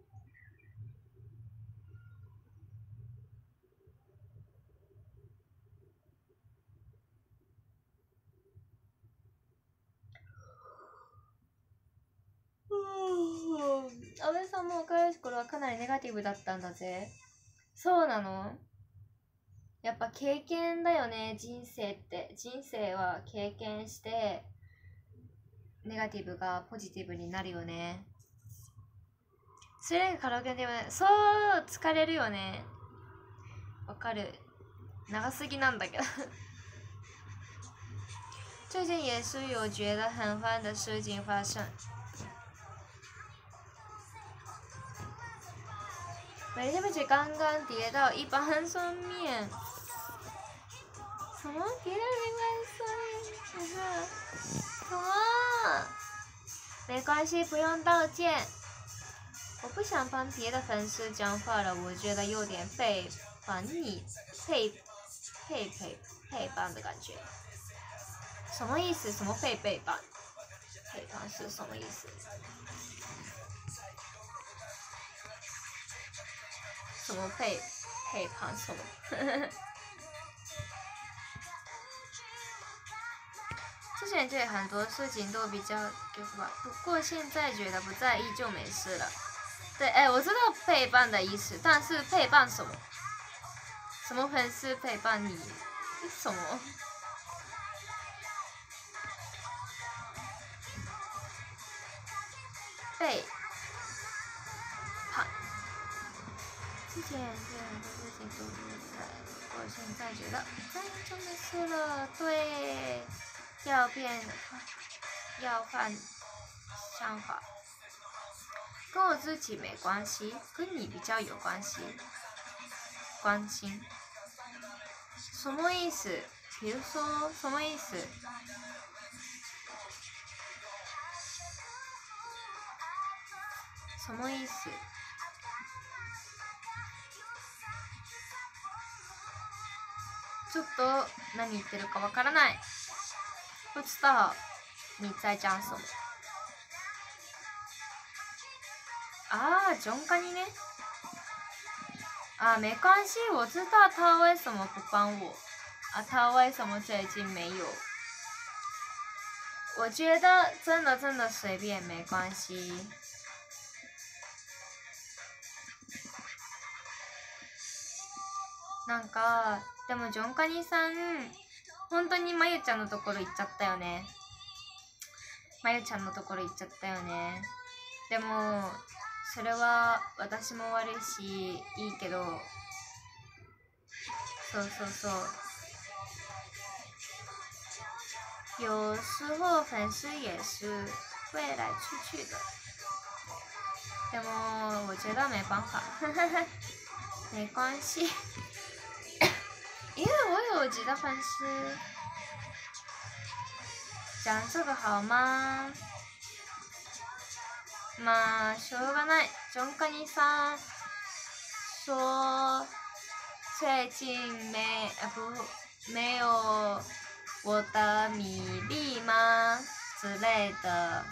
Speaker 1: 安倍さんも若い頃はかなりネガティブだったんだぜ。そうなの？やっぱ経験だよね、人生って。人生は経験してネガティブがポジティブになるよね。それがカラオケでもそう疲れるよね。わかる。長すぎなんだけど。最近也是有觉得很烦的事情发生。每天不是刚刚跌到一般上面，什么跌到一般上面？什么？没关系，不用道歉。我不想帮别的粉丝讲话了，我觉得有点被帮你配配配配帮的感觉。什么意思？什么被背叛？背叛是什么意思？什么背背叛什么？之前对很多事情都比较就是吧，不过现在觉得不在意就没事了。对，哎，我知道陪伴的意思，但是陪伴什么？什么粉丝陪伴你？什么？背叛。之前对很多事情都不在意，不过现在觉得不在意就没事了。对，要变，要换想法。跟我自己没关系，跟你比较有关系。关心，什么意思？比如说什么意思？什么意思？ちょっと何言ってるかわからない。不知道你在讲什么。啊，中华にね。啊，没关系，我知道他为什么不帮我。啊，他为什么最近没有？我觉得真的真的随便，没关系。なんかでもジョンカニさん本当にまゆちゃんのところ行っちゃったよね。まゆちゃんのところ行っちゃったよね。でもそれは私も悪いしいいけど、そうそうそう。有时候粉丝也是会来出去的，でも我觉得没办法，没关系。因为我有几个粉丝，讲这个好吗？まあしょうがない。ジョンカニさん说最近没呃不没有我的米粒吗之类的，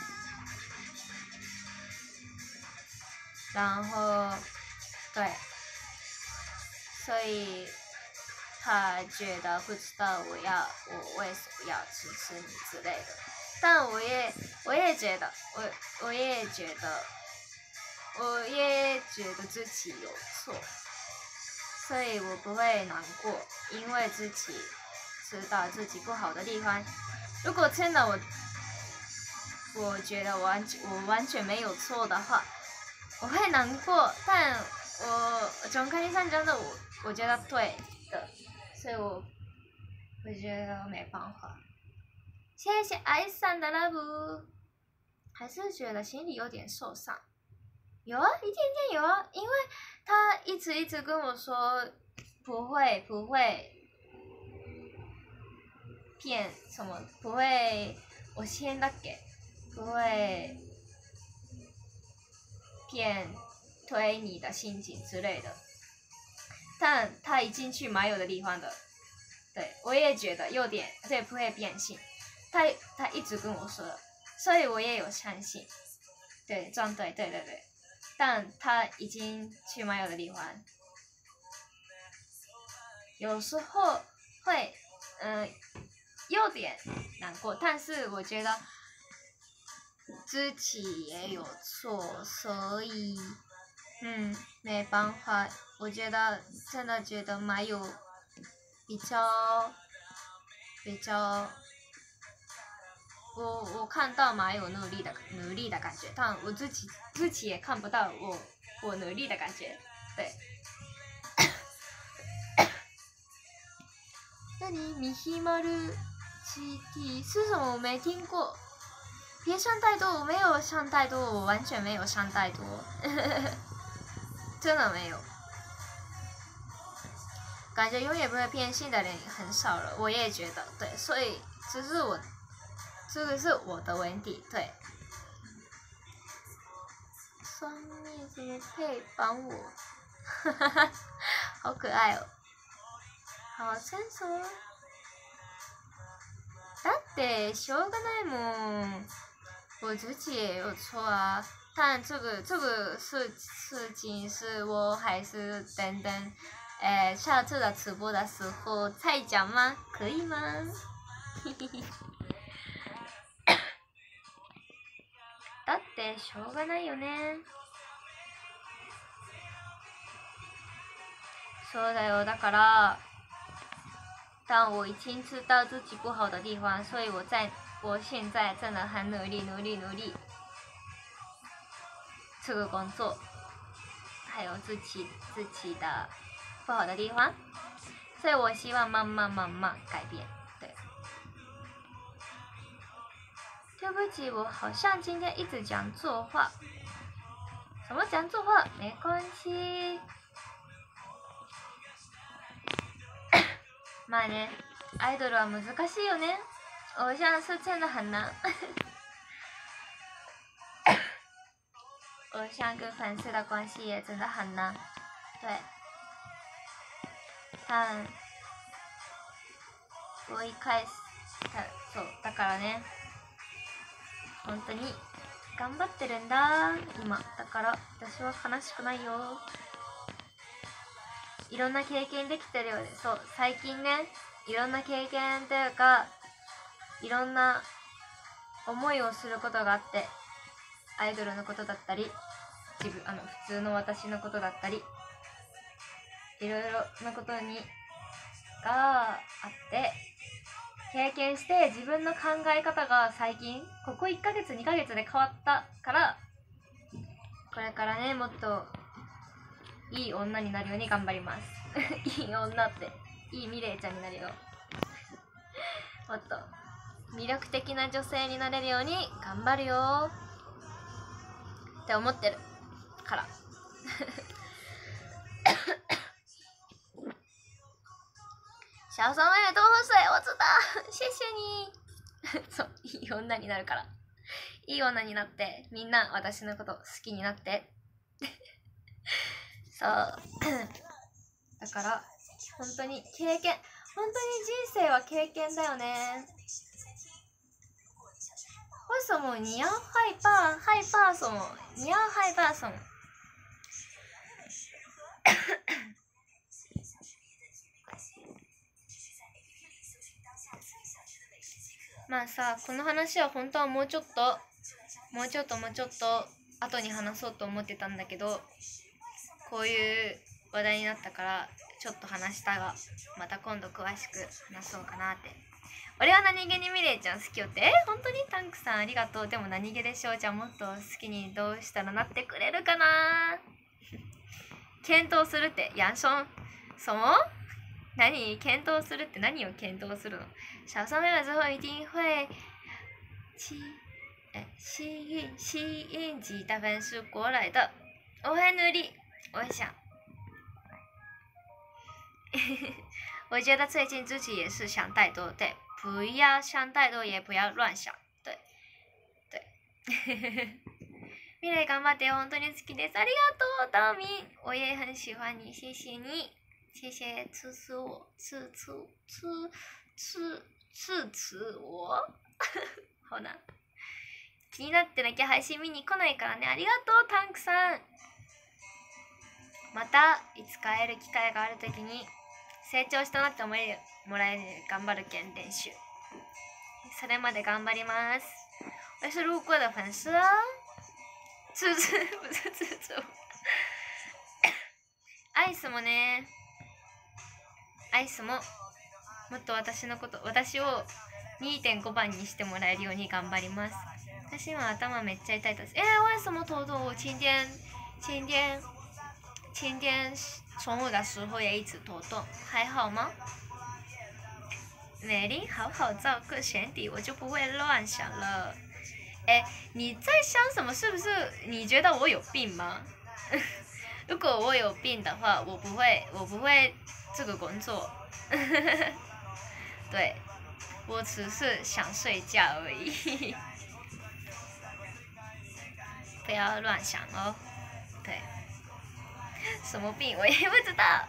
Speaker 1: 然后对，所以他觉得不知道我要我为什么要支持你之类的，但我也我也觉得我我也觉得我也觉得自己有错，所以我不会难过，因为自己知道自己不好的地方。如果真的我我觉得完我完全没有错的话，我会难过，但我总看医生真的我我觉得对的，所以我我觉得没办法。谢谢爱上的 love， 还是觉得心里有点受伤。有啊，一点点有啊，因为他一直一直跟我说不会不会骗什么，不会，我先だっけ，不会骗推你的心情之类的。但他已经去马友的地方了，对我也觉得有点，对，不会变性。他他一直跟我说的，所以我也有相信，对，装对，对对对。但他已经去马友的地方，有时候会，嗯、呃，有点难过，但是我觉得自己也有错，所以，嗯，没办法。我觉得真的觉得马友比较比较。我我看到马友努力的努力的感觉，但我自己自己也看不到我我努力的感觉，对。那你米希马ル G T 是什么？我没听过。别想太多，我没有想太多，我完全没有想太多，真的没有。感觉永远不会变性的人很少了，我也觉得对，所以这是我。这个是我的问题，对。双面接配帮我，哈哈哈，好可爱哦，好成熟。だってしょうがないもん，我自己也有错啊。但这个这个事事情是我还是等等，诶，下次的直播的时候再讲吗？可以吗？嘿嘿嘿。だってしょうがないよね。そうだよ，だから，但我已经知道自己不好的地方，所以我在我现在真的很努力努力努力，这个工作，还有自己自己的不好的地方，所以我希望慢慢慢慢改变。对，对不起，我好像今天一直讲错话。什么讲错话？没关系。まあね、アイドルは難しいよね。偶像是真的很难。偶像跟粉丝的关系也真的很难。对。但我一開始そうだからね、本当に頑張ってるんだ今。だから私は悲しくないよ。いろんな経験できてるようで、そう最近ね、いろんな経験というかいろんな思いをすることがあって、アイドルのことだったり、自分あの普通の私のことだったり、いろいろなことにがあって経験して、自分の考え方が最近ここいっかげつにかげつで変わったから、これからねもっといい女になるように頑張りますいい女っていいミレイちゃんになるよもっと魅力的な女性になれるように頑張るよって思ってるから小松妹妹多喝水，我知道谢谢你そう、いい女になるから、いい女になってみんな私のこと好きになってそうだから本当に経験、本当に人生は経験だよね。为什么你要害怕？害怕什么？你要害怕什么？まあさ、この話は本当はもうちょっともうちょっともうちょっと後に話そうと思ってたんだけど、こういう話題になったからちょっと話したが、また今度詳しく話そうかなって俺は何気にミレイちゃん好きよって。え本当にタンクさんありがとう。でも何気でしょう。じゃあもっと好きにどうしたらなってくれるかな。検討するってヤンション什么？何検討するって何を検討するの？小上面了之后一定会吸哎吸引吸引几大分数过来的。我会努力，我想。我觉得最近自己也是想太多，对，不要想太多，也不要乱想，对，对。ミレイ頑張って本当に好きです。ありがとう、ダーミン。我也很喜欢你，谢谢你，谢谢支持我，支持支支支持我。ほな。気になってなきゃ配信見に来ないからね。ありがとう、タンクさん。またいつか会える機会があるときに成長したなって思えるもらえる頑張るけん練習。それまで頑張ります。我是路过的粉丝啊。つつ不是つつアイスもね、アイスももっと私のこと私を にてんご 番にしてもらえるように頑張ります。私今頭めっちゃ痛いです。えー、为什么头痛？我今天今天今天中午的时候也一直头痛，还好吗？美丽好好照顾身体，我就不会乱想了。哎，你在想什么？是不是你觉得我有病吗？如果我有病的话，我不会，我不会这个工作。对，我只是想睡觉而已。不要乱想哦。对，什么病我也不知道。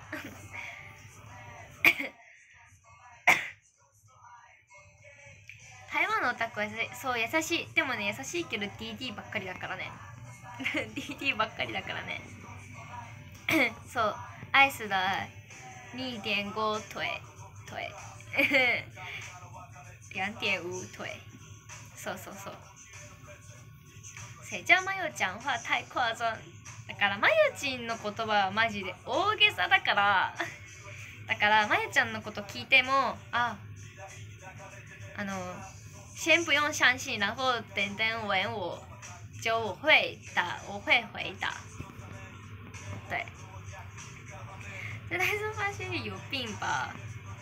Speaker 1: 台湾のオタクはそう優しい。でもね優しいけど ディーディー ばっかりだからね。ディーディー ばっかりだからね。そうアイス的 にてんご 腿腿にてんご 腿。そうそうそう。せじゃまよちゃんは太夸張。だからまゆちんの言葉はマジで大げさだから。だからまゆちゃんのこと聞いてもああの。先不用相信，然后等等问我，就我会答，我会回答。对，这台中发现有病吧？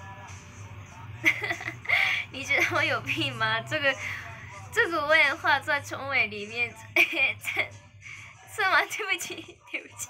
Speaker 1: 你觉得我有病吗？这个这个问话在重尾里面，是吗？对不起，对不起，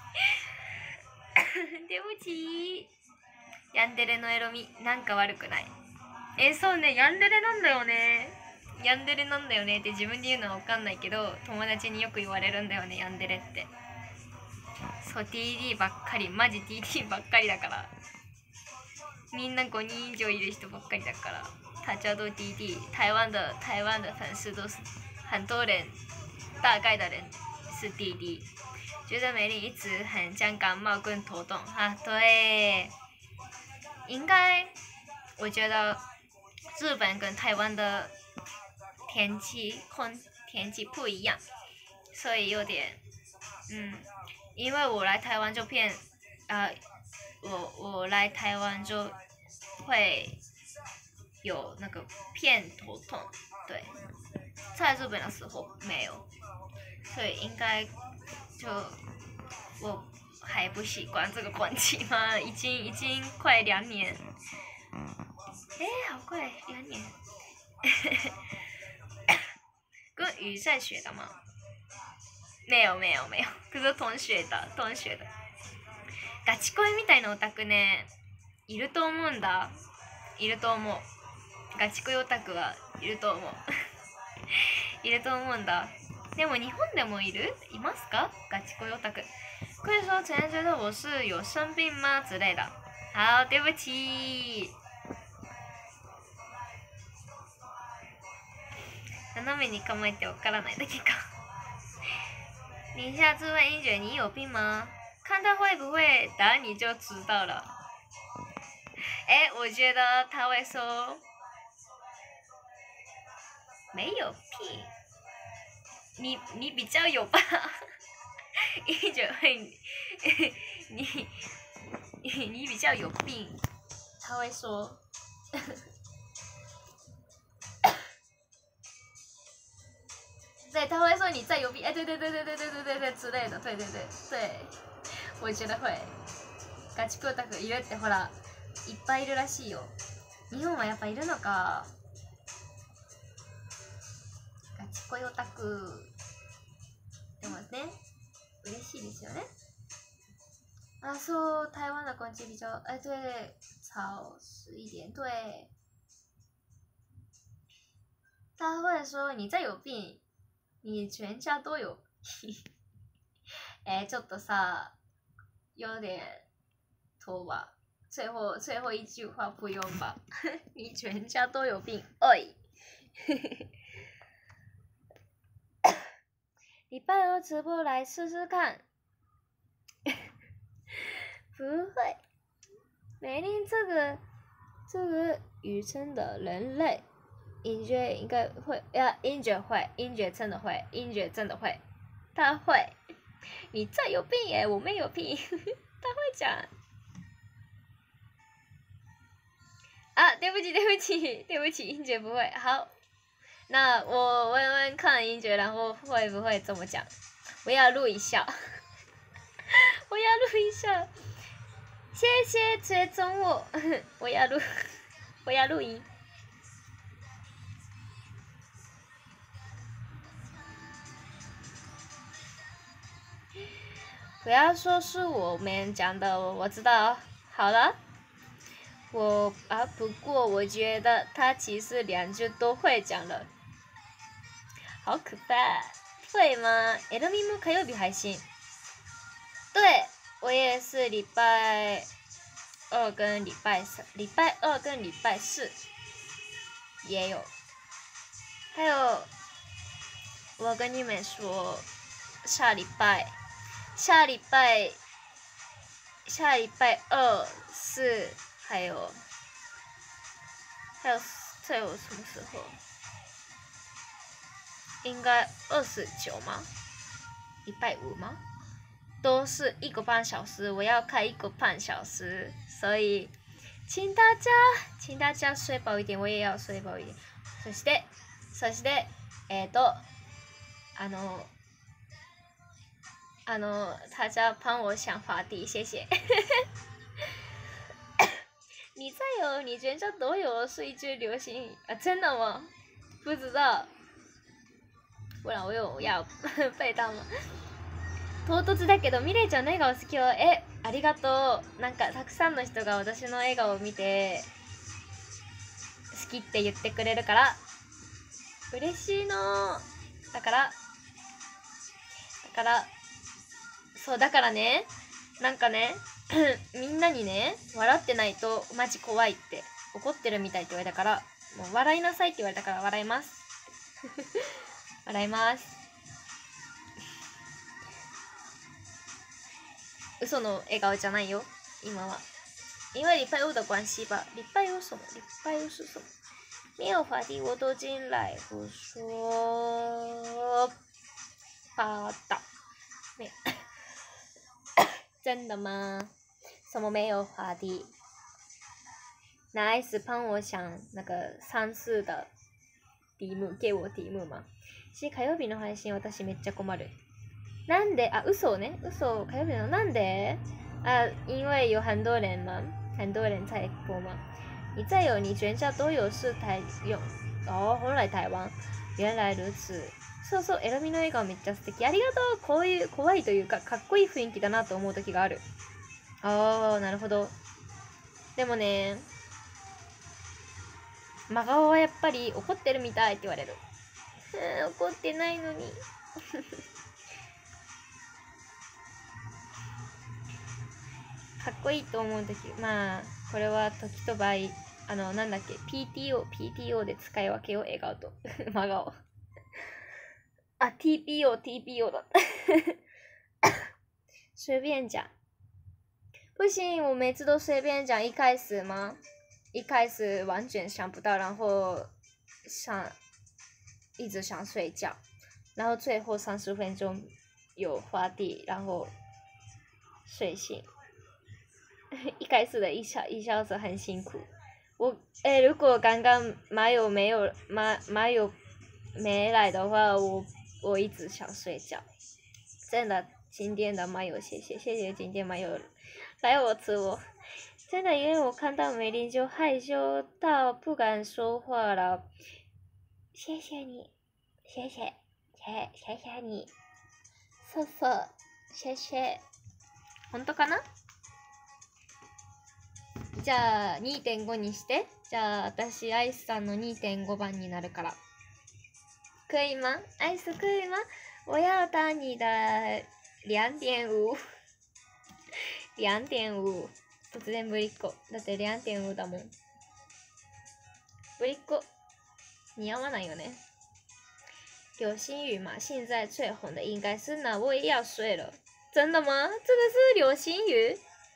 Speaker 1: 对不起。ヤンデレのエロみなんか悪くない。え、そうね、ヤンデレなんだよね。ヤンデレなんだよねって自分で言うのは分かんないけど友達によく言われるんだよね、ヤンデレって。そう ティーディー ばっかり、マジ ティーディー ばっかりだから。みんなごにん以上いる人ばっかりだから。大家都 ティーディー， 台湾的台湾的粉丝都是很多人，大概的人是 ティーディー。觉得美丽一直很像感冒跟头痛啊，对，应该我觉得日本跟台湾的天气空天气不一样，所以有点嗯，因为我来台湾就变呃，我我来台湾就会有那个偏头痛，对，在日本的时候没有，所以应该就我还不习惯这个关系嘛，已经已经快两年，哎，好快两年。跟雨在学的吗？没有没有没有，可是同学的同学的。ガチ恋みたいなオタクね、いると思うんだ。いると思う。ガチ恋オタクはいると思う。いると思うんだ。でも日本でもいる？いますか？ガチ恋オタク。可以说曾经觉得我是有生病吗之类的。好，对不起。斜めに構えてわからないだけか。你下次问英卷你有病吗？看他会不会答你就知道了。哎，我觉得他会说没有病，你你比较有吧。英卷会你你你比较有病，他会说。 对，他会说你再有病，哎，对对对对对对对对对之类的，对对对对，我觉得会。ガチ恋オタクいるってほらいっぱいいるらしいよ。日本はやっぱいるのか。ガチ恋オタクでもね、嬉しいですよね。啊，说台湾的关系比较，哎，对，潮湿一点，对。他会说你再有病，你全家都有病。哎，ちょっとさ、有点拖吧。最后最后一句话不用吧？你全家都有病，哎。礼拜二直播来试试看。不会，梅林这个这个语称的人类，音乐应该会呀，音乐会，音乐真的会，音乐真的会，他会。你这有病耶，我没有病，他会讲。啊，对不起，对不起，对不起，音乐不会。好，那我问问看音乐，然后会不会这么讲？我要录一下，我要录一下。谢谢追踪我，我要录，我要录音。不要说是我们讲的，我知道。好了，我啊，不过我觉得他其实两句都会讲了，好可怕，会吗？エルミも火曜日配信。对。我也是礼拜二跟礼拜三，礼拜二跟礼拜四也有。还有，我跟你们说，下礼拜，下礼拜，下礼拜二、四，还有，还有最后什么时候？应该二十九吗？礼拜五吗？都是一个半小时，我要开一个半小时，所以请大家，请大家睡饱一点，我也要睡饱一点。そして、そして、えっと、あの、あの、大家帮我想话题，谢谢。你再有，你全家都有是一句流行语啊？真的吗？不知道，不然我有要背到吗？唐突だけどミレイちゃんの笑顔好きよ。え、ありがとう。なんかたくさんの人が私の笑顔を見て好きって言ってくれるから嬉しいの。だからだからそうだからね、なんかねみんなにね、笑ってないとマジ怖いって怒ってるみたいって言われたから、もう笑いなさいって言われたから笑います笑います。嘘の笑顔じゃないよ今は。因为礼拜五的关系吧，礼拜五什么？礼拜五是什么？没有话题我都进来胡说八道。没有真的吗？什么没有话题 ？Nice， 帮我想那个算数的题目，给我题目嘛。し火曜日の配信私めっちゃ困る。なんで啊，嘘ね，嘘火曜日のなんで啊？因为有很多人嘛，很多人在播嘛。你再有，你全家都有是台用哦。本来台湾，原来如此。そうそう、エロミの笑顔めっちゃ素敵。ありがとう。こういう怖いというかかっこいい雰囲気だなと思う時がある。ああ、なるほど。でもね、真顔はやっぱり怒ってるみたいって言われる。うん、怒ってないのに。かっこいいと思うとき、まあ、これは時と場合、あの、なんだっけ、ピーティーオー、ピーティーオー で使い分けを笑顔と、真顔。啊 ，T P O T P O 的，随便讲，不行，我每次都随便讲。一开始吗？一开始完全想不到，然后想一直想睡觉，然后最后三十分钟有话题，然后睡醒。一开始的一小一小时很辛苦。我哎、欸，如果刚刚马友没有马马友没来的话，我我一直想睡觉。真的，今天的麻油，谢谢谢谢今天麻油来我吃我。真的，因为我看到梅林就害羞到不敢说话了。谢谢你，谢谢，谢谢谢你。そうそう、谢谢。本当かな？じゃあ にてんご にして。じゃあ私アイスさんの にてんご 番になるから。可以吗？アイス可以吗？我要当你的两点五。两点五。突然ぶりっ子。だって两点五だもん。ぶりっ子似合わないよね。流星雨嘛，现在最红的应该是那我也要睡了。真的吗？这个是流星雨？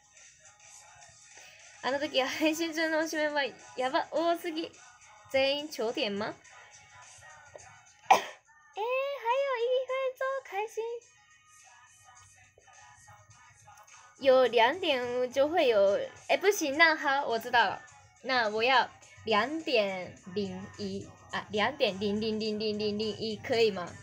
Speaker 1: あの時配信中のおしめはやば多すぎ。全員頂点吗？哎，还有一分钟开心。有两点五就会有，哎，不行，那好，我知道了，那我要两点零一啊，两点零零零零零零一可以吗？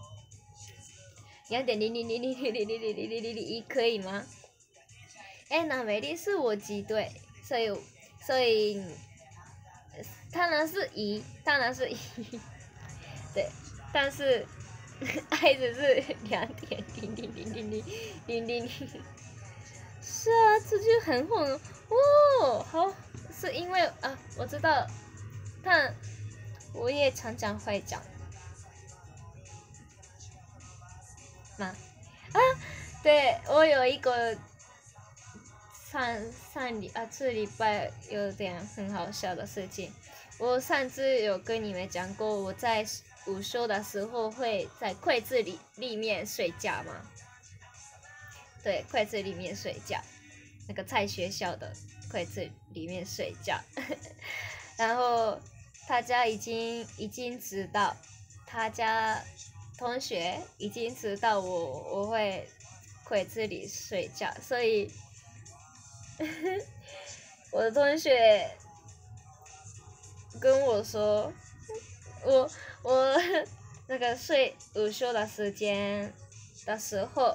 Speaker 1: 两点零零零零零零零零零零零一可以吗？哎，那美丽是我击对，所以所以当然是一，当然是一，对，但是爱只是两点零零零零零零零零。是啊，这就很红哦。好，是因为啊，我知道，但我也常常会讲嘛。啊，对，我有一个上上礼啊，这礼拜有点很好笑的事情。我上次有跟你们讲过，我在午休的时候会在柜子里里面睡觉嘛。对，柜子里面睡觉，那个在学校的柜子里面睡觉，然后他家已经已经知道，他家同学已经知道我我会柜子里睡觉，所以我的同学跟我说，我我那个睡午休的时间的时候。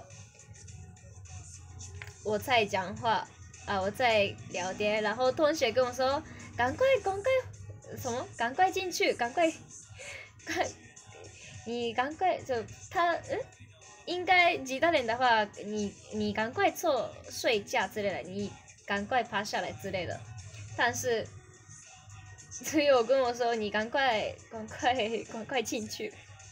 Speaker 1: 我在讲话啊，我在聊天，然后同学跟我说：“赶快，赶快，什么？赶快进去，赶快，快，你赶快就他嗯，应该其他人的话，你你赶快做睡觉之类的，你赶快趴下来之类的。但是只有跟我说你赶快，赶快，赶快进去。”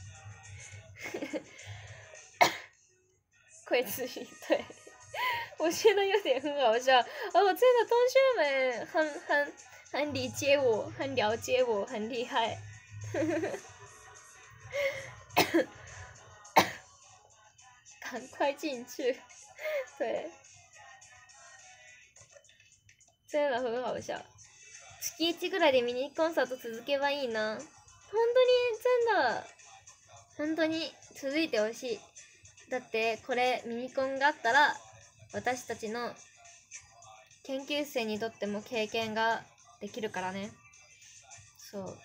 Speaker 1: 柜子里对。我觉得有点很好笑，而我真的同学们很很很理解我，很了解我，很厉害。赶快进去，对，真的很好笑。月一ぐらいでミニコンサート続けばいいな。本当に真的本当に続いてほしい。だってこれミニコンがあったら。私たちの研究生にとっても経験ができるからね。そう。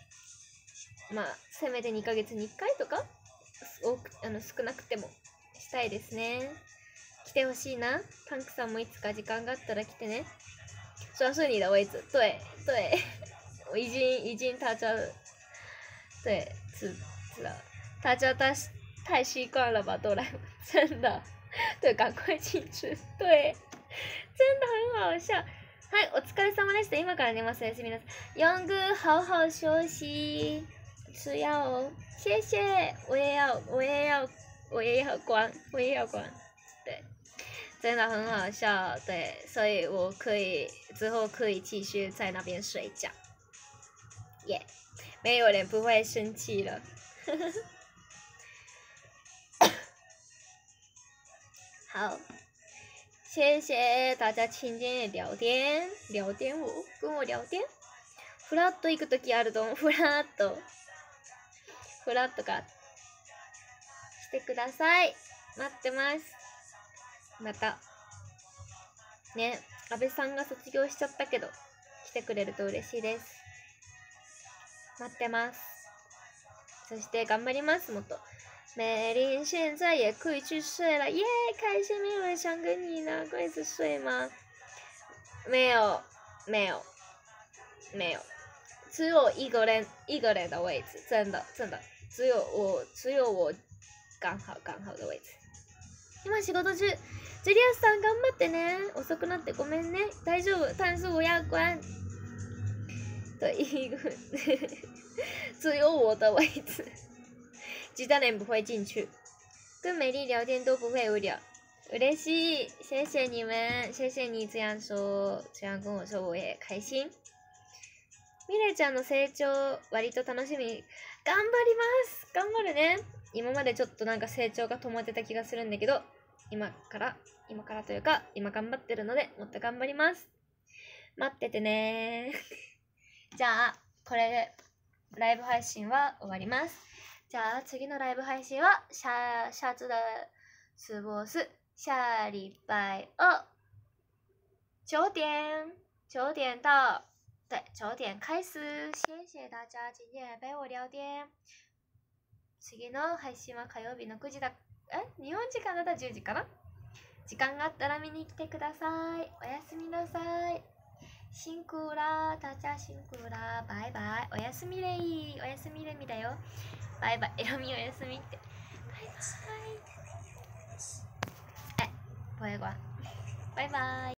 Speaker 1: まあ、せめてにかげつにいっかいとか多くあの少なくてもしたいですね。来てほしいな。パンクさんもいつか時間があったら来てね。说是你的位置，对对，我已经已经大家对知知道，大家太太习惯了吧，都来真的。对，赶快进去。对，真的很好笑。はい、お疲れ様でした。今から寝ます。おやすみなさい。ヨング，好好休息，吃药哦。谢谢，我也要，我也要，我也要关，我也要关。对，真的很好笑。对，所以我可以之后可以继续在那边睡觉。耶、yeah ，没有人不会生气了。好，谢谢大家今天聊天，聊天を跟我聊天。フラッと行くときあると思う。フラッと、フラッとかしてください。待ってます。またね、安倍さんが卒業しちゃったけど来てくれると嬉しいです。待ってます。そして頑張ります。もっと美玲现在也可以去睡了，耶！开心，没有人想跟你拿柜子睡吗？没有，没有，没有，只有一个人一个人的位置，真的真的，只有我只有我刚好刚好的位置。今仕事中。ジュリアスさん頑張ってね。遅くなってごめんね。大丈夫，但是我要关。对，一个只有我的位置，其他人不会进去。跟美丽聊天都不会无聊。嬉しい，谢谢你们，谢谢你这样说，这样跟我说我也开心。ミレちゃんの成長割と楽しみ。頑張ります。頑張るね。今までちょっとなんか成長が止まってた気がするんだけど、今から今からというか今頑張ってるのでもっと頑張ります。待っててね。じゃあこれでライブ配信は終わります。じゃあ次のライブ配信は下下次的直播是下礼拜二九点九点到对九点開始。謝謝大家今天陪我聊天。次の配信は火曜日のくじだ。え日本時間だったらじゅうじかな。時間があったら見に来てください。おやすみなさい。辛苦啦，大家辛苦啦，バイバイ。おやすみレイ。おやすみレミだよ。バイバイ。エロミおやすみって。バイバイ。え、声が。バイバイ。